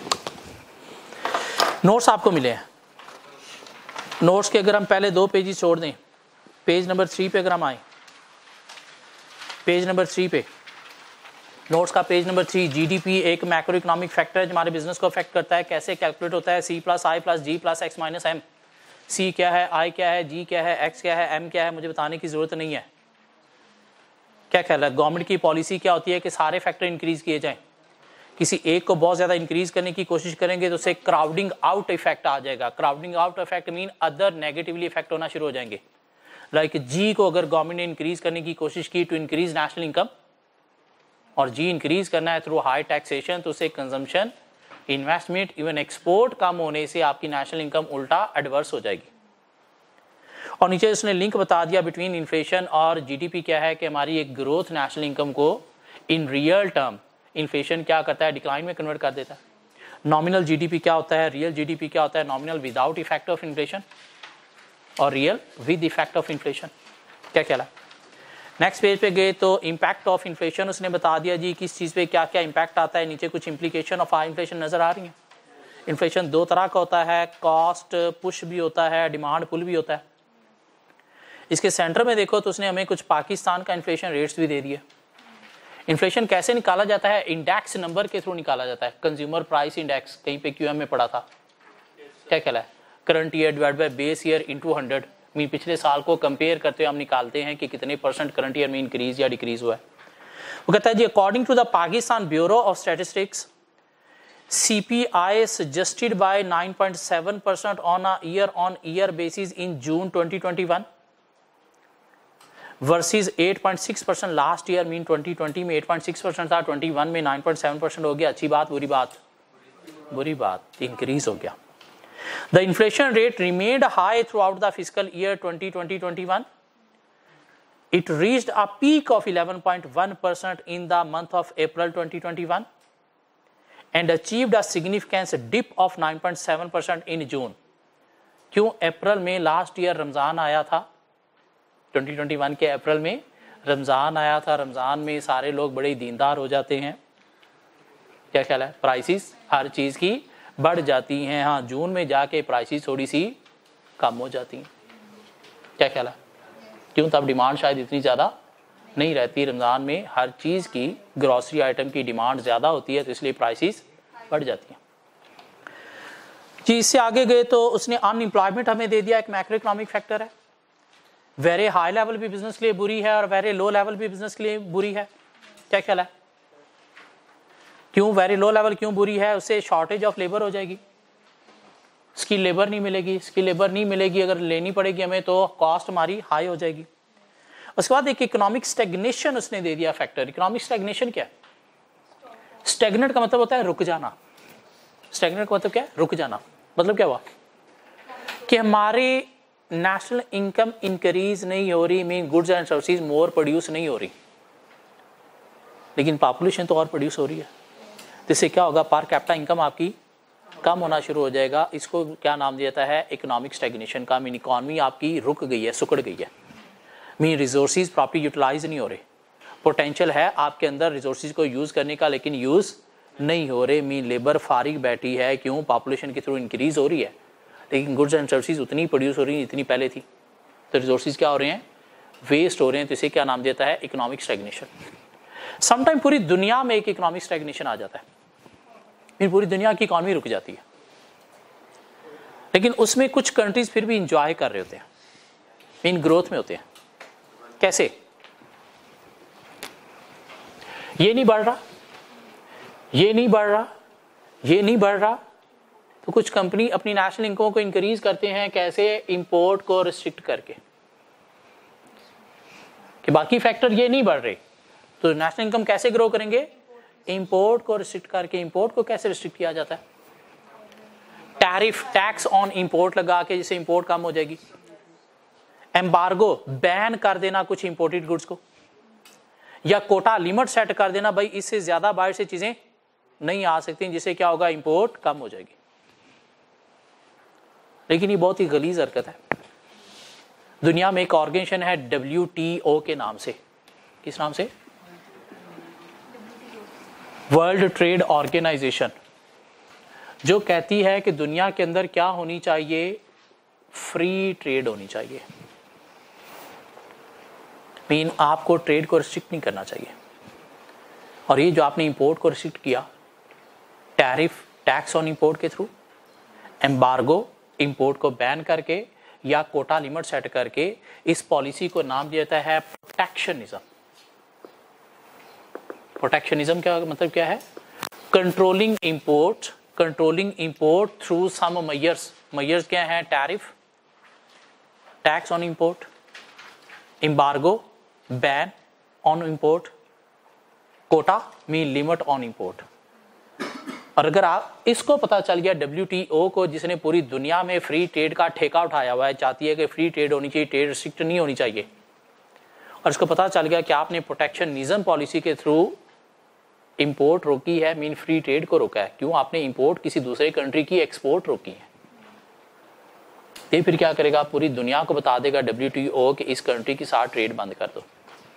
नोट्स आपको मिले हैं। नोट्स के अगर हम पहले दो पेज छोड़ दें, पेज नंबर थ्री पे अगर हम आए, पेज नंबर थ्री पे, नोट्स का पेज नंबर थ्री, जीडीपी एक मैक्रो इकोनॉमिक फैक्टर है जो हमारे बिजनेस को अफेक्ट करता है। कैसे कैलकुलेट होता है? C plus I plus G plus X minus M. C क्या है, आई क्या है, जी क्या है, एक्स क्या है, एम क्या है, मुझे बताने की जरूरत नहीं है। क्या ख्याल है? गवर्नमेंट की पॉलिसी क्या होती है कि सारे फैक्टर इंक्रीज किए जाएं। किसी एक को बहुत ज्यादा इंक्रीज करने की कोशिश करेंगे तो उससे क्राउडिंग आउट इफेक्ट आ जाएगा। Crowding out effect mean other negatively effect होना शुरू हो जाएंगे। लाइक जी को अगर गवर्नमेंट ने इंक्रीज करने की कोशिश की टू इंक्रीज नेशनल इनकम, और जी इंक्रीज करना है थ्रू हाई टैक्सेशन, तो उससे कंजम्पशन, इन्वेस्टमेंट, इवन एक्सपोर्ट कम होने से आपकी नेशनल इनकम उल्टा एडवर्स हो जाएगी। और नीचे उसने लिंक बता दिया बिटवीन इन्फ्लेशन और जीडीपी क्या है कि हमारी एक ग्रोथ नेशनल इनकम को इन रियल टर्म इन्फ्लेशन क्या करता है? डिक्लाइन में कन्वर्ट कर देता है। नॉमिनल जीडीपी क्या होता है? रियल जीडीपी क्या होता है? Nominal without effect of inflation और real with effect of inflation. क्या कहला? नेक्स्ट पेज पे गए तो इम्पैक्ट ऑफ इन्फ्लेशन उसने बता दिया जी किस चीज़ पे क्या क्या इम्पैक्ट आता है। नीचे कुछ इम्प्लीकेशन ऑफ हाई इन्फ्लेशन नजर आ रही हैं। इन्फ्लेशन दो तरह का होता है, कॉस्ट पुश भी होता है, डिमांड पुल भी होता है। इसके सेंटर में देखो तो उसने हमें कुछ पाकिस्तान का इन्फ्लेशन रेट्स भी दे दिए। इन्फ्लेशन कैसे निकाला जाता है? इंडेक्स नंबर के थ्रू निकाला जाता है। कंज्यूमर प्राइस इंडेक्स कहीं पे क्यूएम में पढ़ा था। क्या कहला है? Current year divide by base year into hundred. Mean पिछले साल को कंपेयर करते हुए हम निकालते हैं कि कितने परसेंट करंट ईयर में इंक्रीज या डिक्रीज हुआ है। वो कहता है जी according to the Pakistan bureau of statistics, CPI suggested by nine point seven percent on a year on year basis in June twenty twenty one versus eight point six percent last year. Mean twenty twenty में eight point six percent था, twenty one में nine point seven percent हो गया। अच्छी बात, बुरी बात? बुरी बात, इंक्रीज हो गया। The inflation rate remained high throughout the fiscal year twenty twenty to twenty-one. It reached a peak of eleven point one percent in the month of April twenty twenty-one and achieved a significant dip of nine point seven percent in June. क्यों? अप्रैल में last year Ramzan आया था, twenty twenty one के अप्रैल में रमज़ान आया था। रमज़ान में सारे लोग बड़े दीनदार हो जाते हैं। क्या ख्याल है? प्राइसेस हर चीज़ की बढ़ जाती हैं। हाँ, जून में जाके प्राइसेस थोड़ी सी कम हो जाती हैं। क्या ख्याल है? क्यों? तब डिमांड शायद इतनी ज़्यादा नहीं रहती। रमज़ान में हर चीज़ की, ग्रॉसरी आइटम की डिमांड ज़्यादा होती है, तो इसलिए प्राइसेस बढ़ जाती हैं जी। इससे आगे गए तो उसने अनएम्प्लॉयमेंट हमें दे दिया, एक मैक्रो इकोनॉमिक फैक्टर है। वेरी हाई लेवल भी बिजनेस के लिए बुरी है और वेरी लो लेवल भी बिजनेस के लिए बुरी है। क्या ख्याल है? क्यों वेरी लो लेवल क्यों बुरी है? उससे शॉर्टेज ऑफ लेबर हो जाएगी, स्किल लेबर नहीं मिलेगी। स्किल लेबर नहीं मिलेगी, अगर लेनी पड़ेगी हमें तो कॉस्ट हमारी हाई हो जाएगी। उसके बाद एक इकोनॉमिक स्टैग्नेशन उसने दे दिया फैक्टर। इकोनॉमिक स्टैग्नेशन क्या है? स्टैग्नेट का मतलब होता है रुक जाना। स्टैग्नेट का मतलब क्या है? रुक जाना। मतलब क्या हुआ कि हमारी नेशनल इनकम इंक्रीज नहीं हो रही, mean goods and services more produce नहीं हो रही, लेकिन पॉपुलेशन तो और प्रोड्यूस हो रही है। तो इससे क्या होगा? पर कैपिटा इनकम आपकी कम होना शुरू हो जाएगा। इसको क्या नाम दिया जाता है? इकोनॉमिक स्टैग्नेशन का। मीन इकॉनमी आपकी रुक गई है, सुकड़ गई है। मीन रिसोर्सेज प्रॉपर्ली यूटिलाइज नहीं हो रहे। पोटेंशियल है आपके अंदर रिसोर्सेज को यूज़ करने का, लेकिन यूज़ नहीं हो रहे। मीन लेबर फारिग बैठी है। क्यों? पॉपुलेशन के थ्रू इंक्रीज हो रही है, लेकिन गुड्स एंड सर्विसेज उतनी प्रोड्यूस हो रही है जितनी पहले थी। तो रिसोर्सेज क्या हो रहे हैं? वेस्ट हो रहे हैं। तो इसे क्या नाम देता है? Economic stagnation. समटाइम पूरी दुनिया में एक इकोनॉमिक स्टैग्नेशन आ जाता है, फिर पूरी दुनिया की इकॉनमी रुक जाती है। लेकिन उसमें कुछ कंट्रीज फिर भी इंजॉय कर रहे होते हैं, इन ग्रोथ में होते हैं। कैसे? ये नहीं बढ़ रहा, ये नहीं बढ़ रहा, ये नहीं बढ़ रहा, तो कुछ कंपनी अपनी नेशनल इनकम को इंक्रीज करते हैं। कैसे? इंपोर्ट को रिस्ट्रिक्ट करके, कि बाकी फैक्टर ये नहीं बढ़ रहे, तो नेशनल इनकम कैसे ग्रो करेंगे? इंपोर्ट को रिस्ट्रिक्ट करके। इंपोर्ट को कैसे रिस्ट्रिक्ट किया जाता है? टैरिफ, टैक्स ऑन इंपोर्ट लगा के, जिससे इंपोर्ट कम हो जाएगी। एम्बार्गो, बैन कर देना कुछ इंपोर्टेड गुड्स को, या कोटा लिमिट सेट कर देना, भाई इससे ज्यादा बाहर से चीजें नहीं आ सकती, जिससे क्या होगा? इंपोर्ट कम हो जाएगी। लेकिन ये बहुत ही गलीज हरकत है। दुनिया में एक ऑर्गेनाइजेशन है डब्ल्यू टी ओ के नाम से। किस नाम से? वर्ल्ड ट्रेड ऑर्गेनाइजेशन, जो कहती है कि दुनिया के अंदर क्या होनी चाहिए? फ्री ट्रेड होनी चाहिए। मीन आपको ट्रेड को रिस्ट्रिक्ट नहीं करना चाहिए। और ये जो आपने इंपोर्ट को रिस्ट्रिक्ट किया, टैरिफ, टैक्स ऑन इंपोर्ट के थ्रू, एम्बार्गो, इंपोर्ट को बैन करके, या कोटा लिमिट सेट करके, इस पॉलिसी को नाम दिया जाता है प्रोटेक्शनिज्म। प्रोटेक्शनिज्म क्या मतलब क्या है? Controlling import, controlling import through some measures. Measures क्या है? Tariff, tax on import, embargo, ban on import, quota mean limit on import. और अगर आप इसको पता चल गया डब्ल्यू टी ओ को, जिसने पूरी दुनिया में फ्री ट्रेड का ठेका उठाया हुआ है, चाहती है कि फ्री ट्रेड होनी चाहिए, ट्रेड रिस्ट्रिक्ट नहीं होनी चाहिए, और इसको पता चल गया कि आपने प्रोटेक्शनिज्म पॉलिसी के थ्रू इंपोर्ट रोकी है, मीन फ्री ट्रेड को रोका है, क्यों? आपने इंपोर्ट किसी दूसरे कंट्री की एक्सपोर्ट रोकी है। ये फिर क्या करेगा? पूरी दुनिया को बता देगा डब्ल्यू टी ओ कि इस कंट्री के साथ ट्रेड बंद कर दो।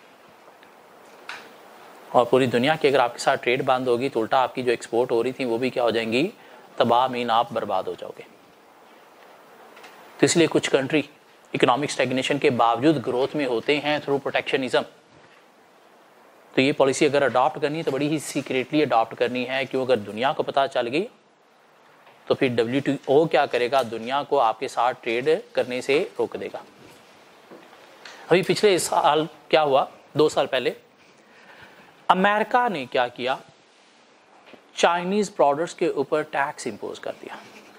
और पूरी दुनिया की अगर आपके साथ ट्रेड बंद होगी तो उल्टा आपकी जो एक्सपोर्ट हो रही थी वो भी क्या हो जाएंगी? तबाह, मीन आप बर्बाद हो जाओगे। तो इसलिए कुछ कंट्री इकोनॉमिक स्टैग्नेशन के बावजूद ग्रोथ में होते हैं थ्रू प्रोटेक्शनिज्म। तो ये पॉलिसी अगर अडॉप्ट करनी है तो बड़ी ही सीक्रेटली अडॉप्ट करनी है, क्यों? अगर दुनिया को पता चल गई तो फिर डब्ल्यू टी ओ क्या करेगा? दुनिया को आपके साथ ट्रेड करने से रोक देगा। अभी पिछले साल क्या हुआ? दो साल पहले अमेरिका ने क्या किया? चाइनीज प्रोडक्ट्स के ऊपर टैक्स इंपोज कर दिया।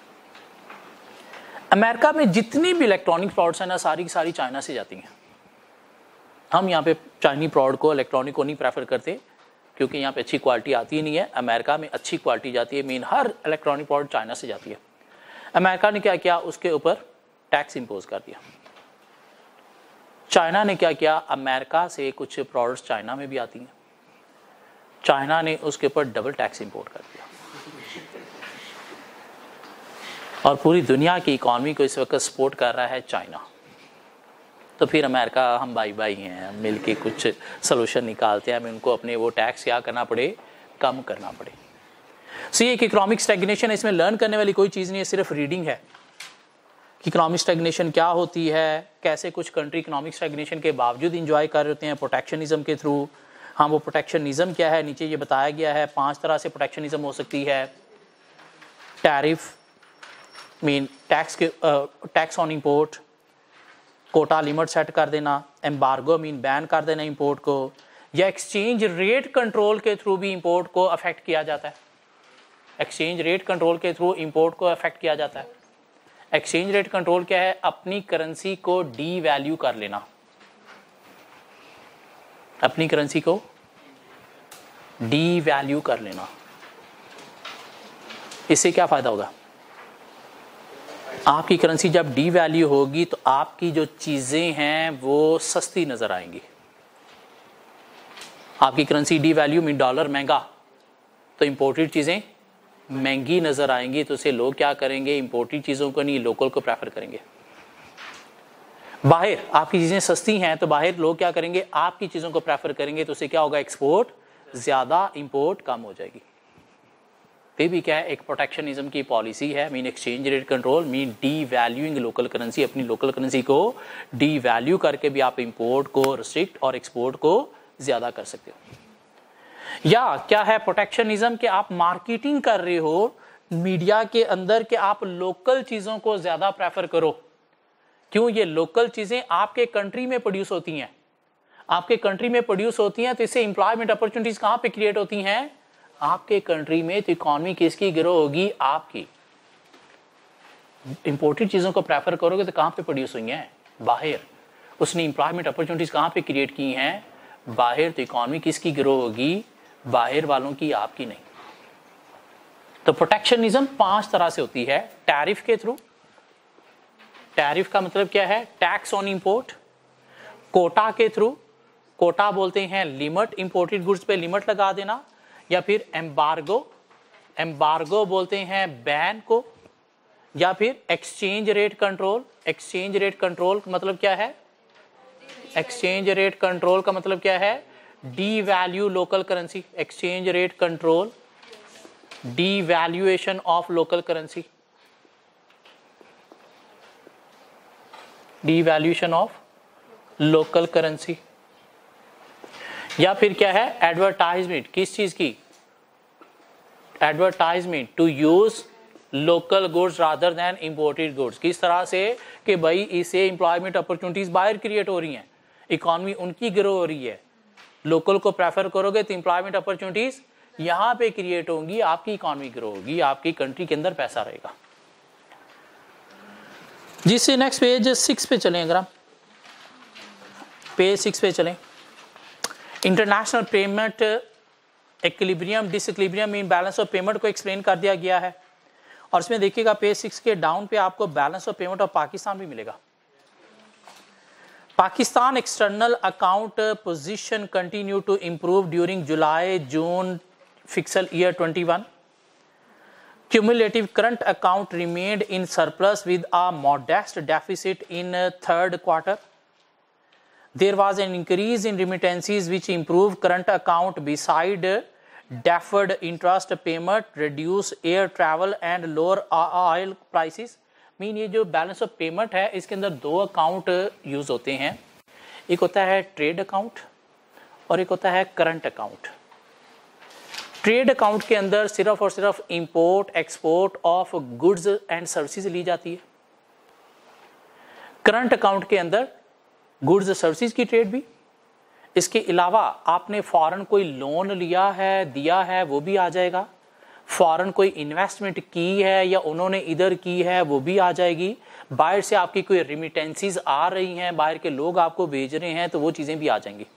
अमेरिका में जितनी भी इलेक्ट्रॉनिक प्रोडक्ट्स हैं ना, सारी की सारी चाइना से जाती हैं। हम यहाँ पे चाइनीज प्रोडक्ट को, इलेक्ट्रॉनिक को नहीं प्रेफर करते, क्योंकि यहाँ पे अच्छी क्वालिटी आती ही नहीं है। अमेरिका में अच्छी क्वालिटी जाती है, मीन हर इलेक्ट्रॉनिक प्रोडक्ट चाइना से जाती है। अमेरिका ने क्या किया? उसके ऊपर टैक्स इंपोज कर दिया। चाइना ने क्या किया? अमेरिका से कुछ प्रोडक्ट्स चाइना में भी आती हैं, चाइना ने उसके ऊपर डबल टैक्स इंपोर्ट कर दिया। और पूरी दुनिया की इकॉनमी को इस वक्त सपोर्ट कर रहा है चाइना। तो फिर अमेरिका, हम भाई भाई हैं, मिल के कुछ सोल्यूशन निकालते हैं, हमें उनको अपने वो टैक्स क्या करना पड़े? कम करना पड़े। सो ये एक इकोनॉमिक स्टैग्नेशन है, इसमें लर्न करने वाली कोई चीज़ नहीं है, सिर्फ रीडिंग है कि इकोनॉमिक स्टैग्नेशन क्या होती है, कैसे कुछ कंट्री इकोनॉमिक स्टैग्नेशन के बावजूद इंजॉय कर रहे हैं प्रोटेक्शनिज्म के थ्रू। हाँ, वो प्रोटेक्शनिज्म क्या है? नीचे ये बताया गया है, पांच तरह से प्रोटेक्शनिज्म हो सकती है। टैरिफ मीन टैक्स के tax on import, quota limit set कर देना, एम्बार्गो मीन बैन कर देना इंपोर्ट को, या एक्सचेंज रेट कंट्रोल के थ्रू भी इंपोर्ट को अफेक्ट किया जाता है। एक्सचेंज रेट कंट्रोल के थ्रू इंपोर्ट को अफेक्ट किया जाता है। एक्सचेंज रेट कंट्रोल क्या है? अपनी करेंसी को डी वैल्यू कर लेना। अपनी करेंसी को डी वैल्यू कर लेना। इससे क्या फायदा होगा? आपकी करेंसी जब डी वैल्यू होगी तो आपकी जो चीजें हैं वो सस्ती नजर आएंगी। आपकी currency devalue mean dollar महंगा, तो इंपोर्टेड चीजें महंगी नजर आएंगी। तो इससे लोग क्या करेंगे? इंपोर्टेड चीजों को नहीं, लोकल को प्रेफर करेंगे। बाहर आपकी चीजें सस्ती हैं तो बाहर लोग क्या करेंगे? आपकी चीजों को प्रेफर करेंगे। तो उससे क्या होगा? एक्सपोर्ट ज्यादा, इंपोर्ट कम हो जाएगी। ये भी क्या है? एक प्रोटेक्शनिज्म की पॉलिसी है, mean exchange rate control, mean devaluing local currency. अपनी लोकल करेंसी को डी वैल्यू करके भी आप इंपोर्ट को रिस्ट्रिक्ट और एक्सपोर्ट को ज्यादा कर सकते हो। या क्या है प्रोटेक्शनिज्म? के आप मार्केटिंग कर रहे हो मीडिया के अंदर कि आप लोकल चीज़ों को ज़्यादा प्रेफर करो। क्यों? ये लोकल चीज़ें आपके कंट्री में प्रोड्यूस होती हैं, आपके कंट्री में प्रोड्यूस होती हैं, तो इससे एम्प्लॉयमेंट अपॉर्चुनिटीज़ कहाँ पे क्रिएट होती हैं? आपके कंट्री में। तो इकॉनमी किसकी ग्रो होगी? आपकी। इंपोर्टेड चीज़ों को प्रेफर करोगे तो कहाँ पे प्रोड्यूस हुई हैं? बाहर। उसने एम्प्लॉयमेंट अपॉर्चुनिटीज़ कहाँ पे क्रिएट की हैं? बाहर। तो इकॉनमी किसकी ग्रो होगी? बाहर वालों की, आपकी नहीं। तो प्रोटेक्शनिज्म पांच तरह से होती है। टैरिफ के थ्रू, टैरिफ का मतलब क्या है? Tax on import. कोटा के थ्रू, कोटा बोलते हैं लिमिट, इंपोर्टेड गुड्स पे लिमिट लगा देना। या फिर एम्बार्गो, एम्बार्गो बोलते हैं बैन को। या फिर exchange rate control, exchange rate control मतलब क्या है? एक्सचेंज रेट कंट्रोल का मतलब क्या है? Devalue local currency. Exchange rate control, devaluation of local currency, devaluation of local currency. या फिर क्या है? एडवर्टाइजमेंट। किस चीज की? Advertisement to use local goods rather than imported goods. किस तरह से कि भाई इससे एम्प्लॉयमेंट अपॉर्चुनिटीज बाहर क्रिएट हो रही हैं, इकॉनमी उनकी ग्रो हो रही है। लोकल को प्रेफर करोगे तो एम्प्लॉयमेंट अपॉर्चुनिटीज यहां पे क्रिएट होंगी, आपकी इकॉनमी ग्रो होगी, आपकी कंट्री के अंदर पैसा रहेगा। जिससे नेक्स्ट पेज सिक्स पे चलें, अगर हम पेज सिक्स पे चलें, international payment equilibrium disequilibrium in balance of payment को एक्सप्लेन कर दिया गया है। और इसमें देखिएगा पेज सिक्स के डाउन पे आपको balance of payment of Pakistan भी मिलेगा। Pakistan external account position continue to improve during July June fiscal year twenty-one. Cumulative current account remained in surplus with a modest deficit in uh, third quarter. There was an increase in remittances which improved current account beside uh, deferred interest payment, reduced air travel and lower oil prices. Mean ये जो balance of payment है इसके अंदर दो account use होते हैं। एक होता है ट्रेड अकाउंट और एक होता है करंट अकाउंट। ट्रेड अकाउंट के अंदर सिर्फ और सिर्फ import export of goods and services ली जाती है। करंट अकाउंट के अंदर गुड्स सर्विसेज की ट्रेड भी, इसके अलावा आपने फॉरेन कोई लोन लिया है, दिया है, वो भी आ जाएगा। फॉरेन कोई इन्वेस्टमेंट की है या उन्होंने इधर की है, वो भी आ जाएगी। बाहर से आपकी कोई रिमिटेंसीज आ रही हैं, बाहर के लोग आपको भेज रहे हैं, तो वो चीजें भी आ जाएंगी।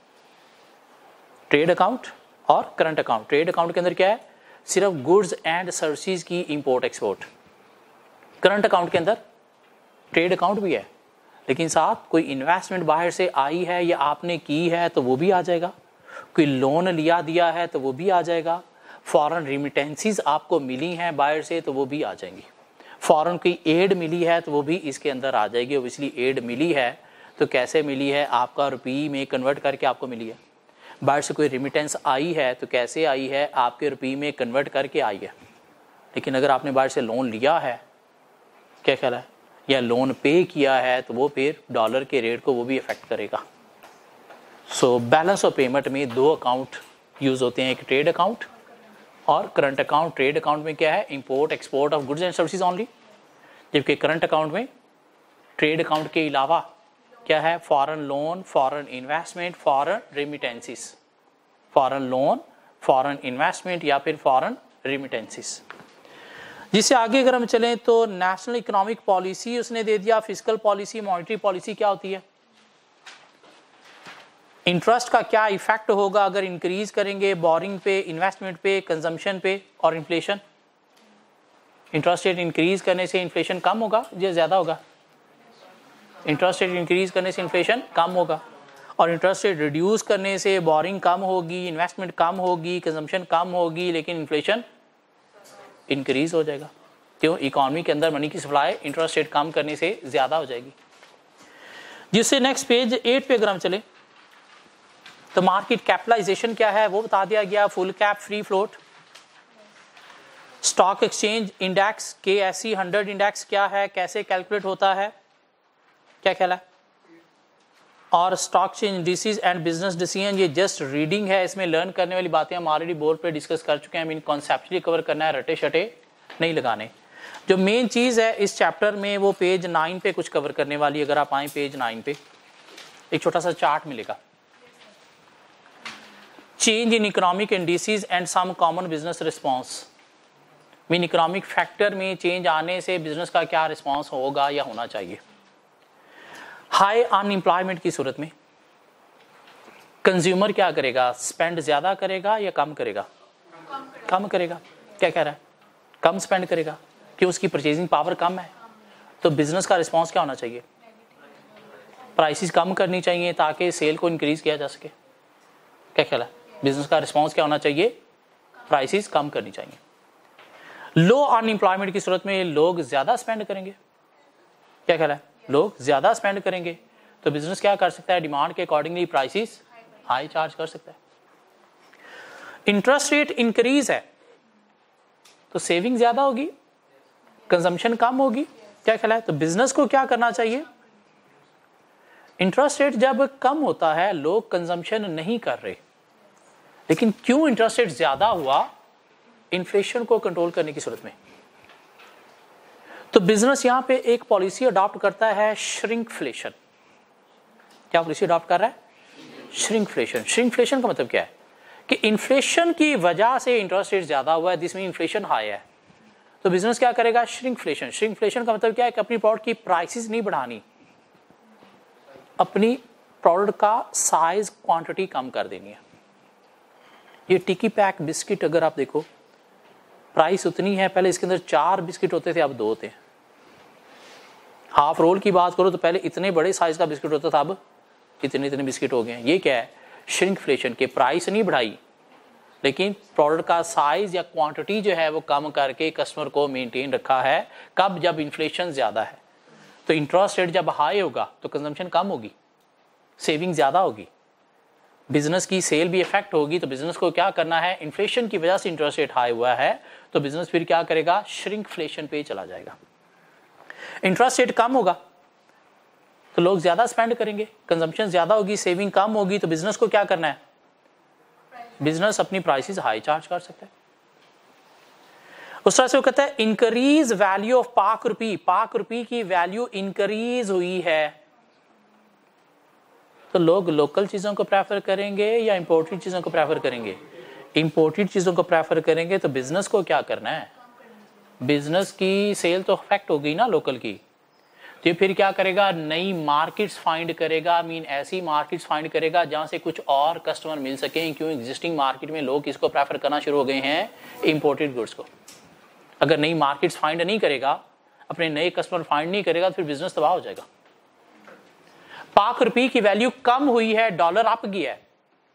ट्रेड अकाउंट और करंट अकाउंट। ट्रेड अकाउंट के अंदर क्या है? सिर्फ गुड्स एंड सर्विसेज की इंपोर्ट एक्सपोर्ट। करंट अकाउंट के अंदर ट्रेड अकाउंट भी है, लेकिन साथ कोई इन्वेस्टमेंट बाहर से आई है या आपने की है तो वो भी आ जाएगा। कोई लोन लिया दिया है तो वो भी आ जाएगा। फॉरेन रिमिटेंसीज आपको मिली हैं बाहर से तो वो भी आ जाएंगी। फॉरेन की एड मिली है तो वो भी इसके अंदर आ जाएगी। ओबियसली एड मिली है तो कैसे मिली है? आपका रुपये में कन्वर्ट करके आपको मिली है। बाहर से कोई रिमिटेंस आई है तो कैसे आई है? आपके रुपये में कन्वर्ट करके आई है। लेकिन अगर आपने बाहर से लोन लिया है, क्या ख्याल है, या लोन पे किया है, तो वो फिर डॉलर के रेट को वो भी इफेक्ट करेगा। सो बैलेंस ऑफ पेमेंट में दो अकाउंट यूज होते हैं, एक ट्रेड अकाउंट और करंट अकाउंट। ट्रेड अकाउंट में क्या है? Import export of goods and services only, जबकि करंट अकाउंट में ट्रेड अकाउंट के अलावा क्या है? Foreign loan, foreign investment, foreign remittances. Foreign loan, foreign investment या फिर फॉरेन रिमिटेंसीज। जिससे आगे अगर हम चलें तो नेशनल इकोनॉमिक पॉलिसी उसने दे दिया, फिस्कल पॉलिसी, मॉनेटरी पॉलिसी क्या होती है, इंटरेस्ट का क्या इफेक्ट होगा अगर इंक्रीज करेंगे बोरिंग पे, इन्वेस्टमेंट पे, कंजम्पशन पे और इन्फ्लेशन। इंटरेस्ट रेट इंक्रीज करने से इन्फ्लेशन कम होगा या ज्यादा होगा? इंटरेस्ट रेट इंक्रीज करने से इन्फ्लेशन कम होगा, और इंटरेस्ट रेट रिड्यूस करने से बोरिंग कम होगी, इन्वेस्टमेंट कम होगी, कंजम्पशन कम होगी, लेकिन इन्फ्लेशन इंक्रीज हो जाएगा। क्यों? इकोनॉमी के अंदर मनी की सप्लाई इंटरेस्ट रेट कम करने से ज्यादा हो जाएगी। जिससे नेक्स्ट पेज एट पे अगर हम चले तो मार्केट कैपिटलाइजेशन क्या है वो बता दिया गया। Full cap, free float, stock exchange index K S C hundred index क्या है, कैसे कैलकुलेट होता है, क्या ख्याल है, और stock exchange indices and business decision. ये जस्ट रीडिंग है, इसमें लर्न करने वाली बातें हम ऑलरेडी बोर्ड पे डिस्कस कर चुके हैं। मीन कॉन्सेप्चुअली कवर करना है, रटे शटे नहीं लगाने। जो मेन चीज़ है इस चैप्टर में वो पेज नाइन पे कुछ कवर करने वाली। अगर आप आए पेज नाइन पे, एक छोटा सा चार्ट मिलेगा, change in economic indices and some common business response. Mean economic factor में चेंज आने से बिजनेस का क्या रिस्पांस होगा या होना चाहिए। हाई अनएम्प्लॉयमेंट की सूरत में कंज्यूमर क्या करेगा, स्पेंड ज्यादा करेगा या कम करेगा? कम करेगा। क्या कह रहा है? कम स्पेंड करेगा कि उसकी परचेजिंग पावर कम है। तो बिजनेस का रिस्पांस क्या होना चाहिए? प्राइसेस कम करनी चाहिए ताकि सेल को इंक्रीज किया जा सके। क्या ख्याल है? बिजनेस का रिस्पांस क्या होना चाहिए? प्राइसेस कम करनी चाहिए। लो अनएम्प्लॉयमेंट की सूरत में लोग ज्यादा स्पेंड करेंगे। क्या ख्याल है? लोग ज्यादा स्पेंड करेंगे तो बिजनेस क्या कर सकता है? डिमांड के अकॉर्डिंगली प्राइसेस हाई चार्ज कर सकता है। इंटरेस्ट रेट इंक्रीज है तो सेविंग ज्यादा होगी, कंजम्पशन कम होगी। क्या ख्याल है? तो बिजनेस को क्या करना चाहिए? इंटरेस्ट रेट जब कम होता है लोग कंजम्पशन नहीं कर रहे, लेकिन क्यों इंटरेस्ट रेट ज्यादा हुआ? इन्फ्लेशन को कंट्रोल करने की सूरत में। तो बिजनेस यहां पे एक पॉलिसी अडॉप्ट करता है, श्रिंकफ्लेशन। क्या पॉलिसी अडॉप्ट कर रहा है? श्रिंकफ्लेशन। श्रिंकफ्लेशन का मतलब क्या है कि इन्फ्लेशन की वजह से इंटरेस्ट रेट ज्यादा हुआ है, जिसमें इन्फ्लेशन हाई है, तो बिजनेस क्या करेगा? श्रिंकफ्लेशन। श्रिंकफ्लेशन का मतलब क्या है कि अपनी प्रोडक्ट की प्राइसेस नहीं बढ़ानी, अपनी प्रोडक्ट का साइज क्वांटिटी कम कर देनी है। ये टिकी पैक बिस्किट अगर आप देखो, प्राइस उतनी है, पहले इसके अंदर चार बिस्किट होते थे, अब दो होते हैं। हाफ रोल की बात करो तो पहले इतने बड़े साइज का बिस्किट होता था, अब इतने इतने बिस्किट हो गए हैं। ये क्या है? श्रिंकफ्लेशन के प्राइस नहीं बढ़ाई, लेकिन प्रोडक्ट का साइज या क्वांटिटी जो है वो कम करके कस्टमर को मेंटेन रखा है। कब? जब इन्फ्लेशन ज्यादा है। तो इंटरेस्ट रेट जब हाई होगा तो कंजम्पशन कम होगी, सेविंग ज्यादा होगी, बिजनेस की सेल भी इफेक्ट होगी। तो बिजनेस को क्या करना है? इन्फ्लेशन की वजह से इंटरेस्ट रेट हाई हुआ है तो बिजनेस फिर क्या करेगा? श्रिंकफ्लेशन पे चला जाएगा। इंटरेस्ट रेट कम होगा तो लोग ज्यादा स्पेंड करेंगे, कंजम्पशन ज्यादा होगी, सेविंग कम होगी, तो बिजनेस को क्या करना है? बिजनेस अपनी प्राइसेस हाई चार्ज कर सकता है। उस तरह से वो कहता है इंक्रीज वैल्यू ऑफ पाक रुपी। पाक रुपी की वैल्यू इंक्रीज हुई है तो लोग लोकल चीजों को प्रेफर करेंगे या इंपोर्टेड चीजों को प्रेफर करेंगे? इंपोर्टेड चीजों को प्रेफर करेंगे। तो बिजनेस को क्या करना है? बिजनेस की सेल तो अफेक्ट हो गई ना लोकल की, तो ये फिर क्या करेगा? नई मार्केट्स फाइंड करेगा। मीन ऐसी मार्केट्स फाइंड करेगा जहां से कुछ और कस्टमर मिल सके। क्यों? एग्जिस्टिंग मार्केट में लोग किसको प्रेफर करना शुरू हो गए हैं? इंपोर्टेड गुड्स को। अगर नई मार्केट्स फाइंड नहीं करेगा, अपने नए कस्टमर फाइंड नहीं करेगा, तो फिर बिजनेस तबाह हो जाएगा। पाक रुपये की वैल्यू कम हुई है, डॉलर अप गया है,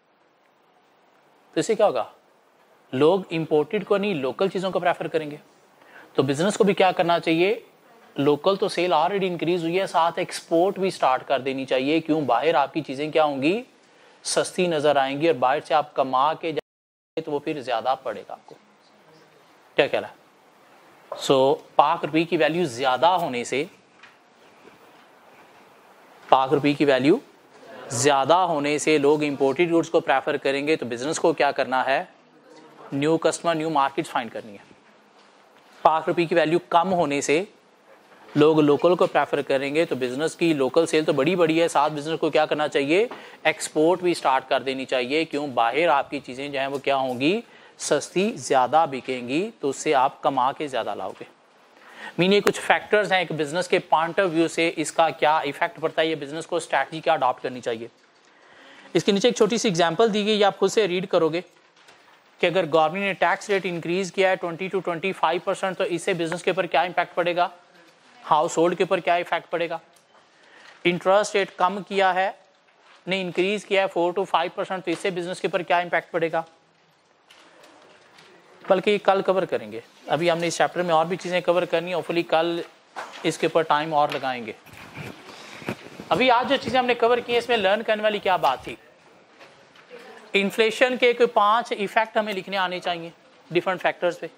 तो इससे क्या होगा? लोग इंपोर्टेड को नहीं, लोकल चीजों को प्रेफर करेंगे। तो बिजनेस को भी क्या करना चाहिए? लोकल तो सेल ऑलरेडी इंक्रीज हुई है, साथ एक्सपोर्ट भी स्टार्ट कर देनी चाहिए। क्यों? बाहर आपकी चीजें क्या होंगी? सस्ती नजर आएंगी, और बाहर से आप कमा के जाएंगे तो वो फिर ज्यादा पड़ेगा आपको। क्या कह रहा है? सो पाक रुपये की वैल्यू ज्यादा होने से पाक रुपये की वैल्यू ज्यादा होने से लोग इंपोर्टेड गुड्स को प्रेफर करेंगे। तो बिजनेस को क्या करना है? New customer, new market find करनी है। पाक रुपये की वैल्यू कम होने से लोग लोकल को प्रेफर करेंगे। तो बिजनेस की लोकल सेल तो बड़ी बड़ी है, साथ बिजनेस को क्या करना चाहिए? एक्सपोर्ट भी स्टार्ट कर देनी चाहिए। क्यों? बाहर आपकी चीजें जो हैं वो क्या होंगी? सस्ती, ज्यादा बिकेंगी, तो उससे आप कमा के ज्यादा लाओगे। मीन ये कुछ फैक्टर्स हैं एक बिजनेस के पॉइंट ऑफ व्यू से, इसका क्या इफेक्ट पड़ता है, ये बिजनेस को स्ट्रैटेजी क्या अडॉप्ट करनी चाहिए। इसके नीचे एक छोटी सी एग्जांपल दी गई, आप खुद से रीड करोगे कि अगर गवर्नमेंट ने टैक्स रेट इंक्रीज किया है twenty two twenty five percent, तो इससे बिजनेस के ऊपर क्या इम्पैक्ट पड़ेगा? हाउस होल्ड के ऊपर क्या इफेक्ट पड़ेगा? इंटरेस्ट रेट कम किया है, ने इंक्रीज किया है फोर टू फाइव परसेंट, तो इससे बिजनेस के ऊपर क्या इम्पैक्ट पड़ेगा? बल्कि कल कवर करेंगे। अभी हमने इस चैप्टर में और भी चीज़ें कवर करनी है, होपफुली कल इसके ऊपर टाइम और लगाएंगे। अभी आज जो चीज़ें हमने कवर की है इसमें लर्न करने वाली क्या बात थी? इन्फ्लेशन के कोई पांच इफेक्ट हमें लिखने आने चाहिए डिफरेंट फैक्टर्स पे।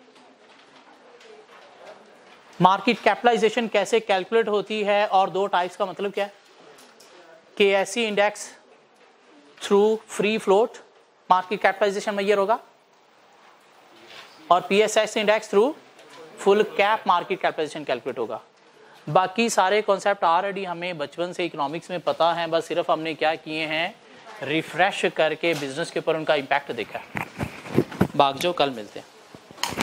मार्केट कैपिटलाइजेशन कैसे कैलकुलेट होती है और दो टाइप्स का मतलब क्या है? K S C index through free float market capitalization measure होगा, और P S S index through full cap market capitalization calculate होगा। बाकी सारे कॉन्सेप्ट ऑलरेडी हमें बचपन से इकोनॉमिक्स में पता है, बस सिर्फ हमने क्या किए हैं, रिफ्रेश करके बिजनेस के ऊपर उनका इम्पैक्ट देखा है। भाग जाओ, कल मिलते हैं।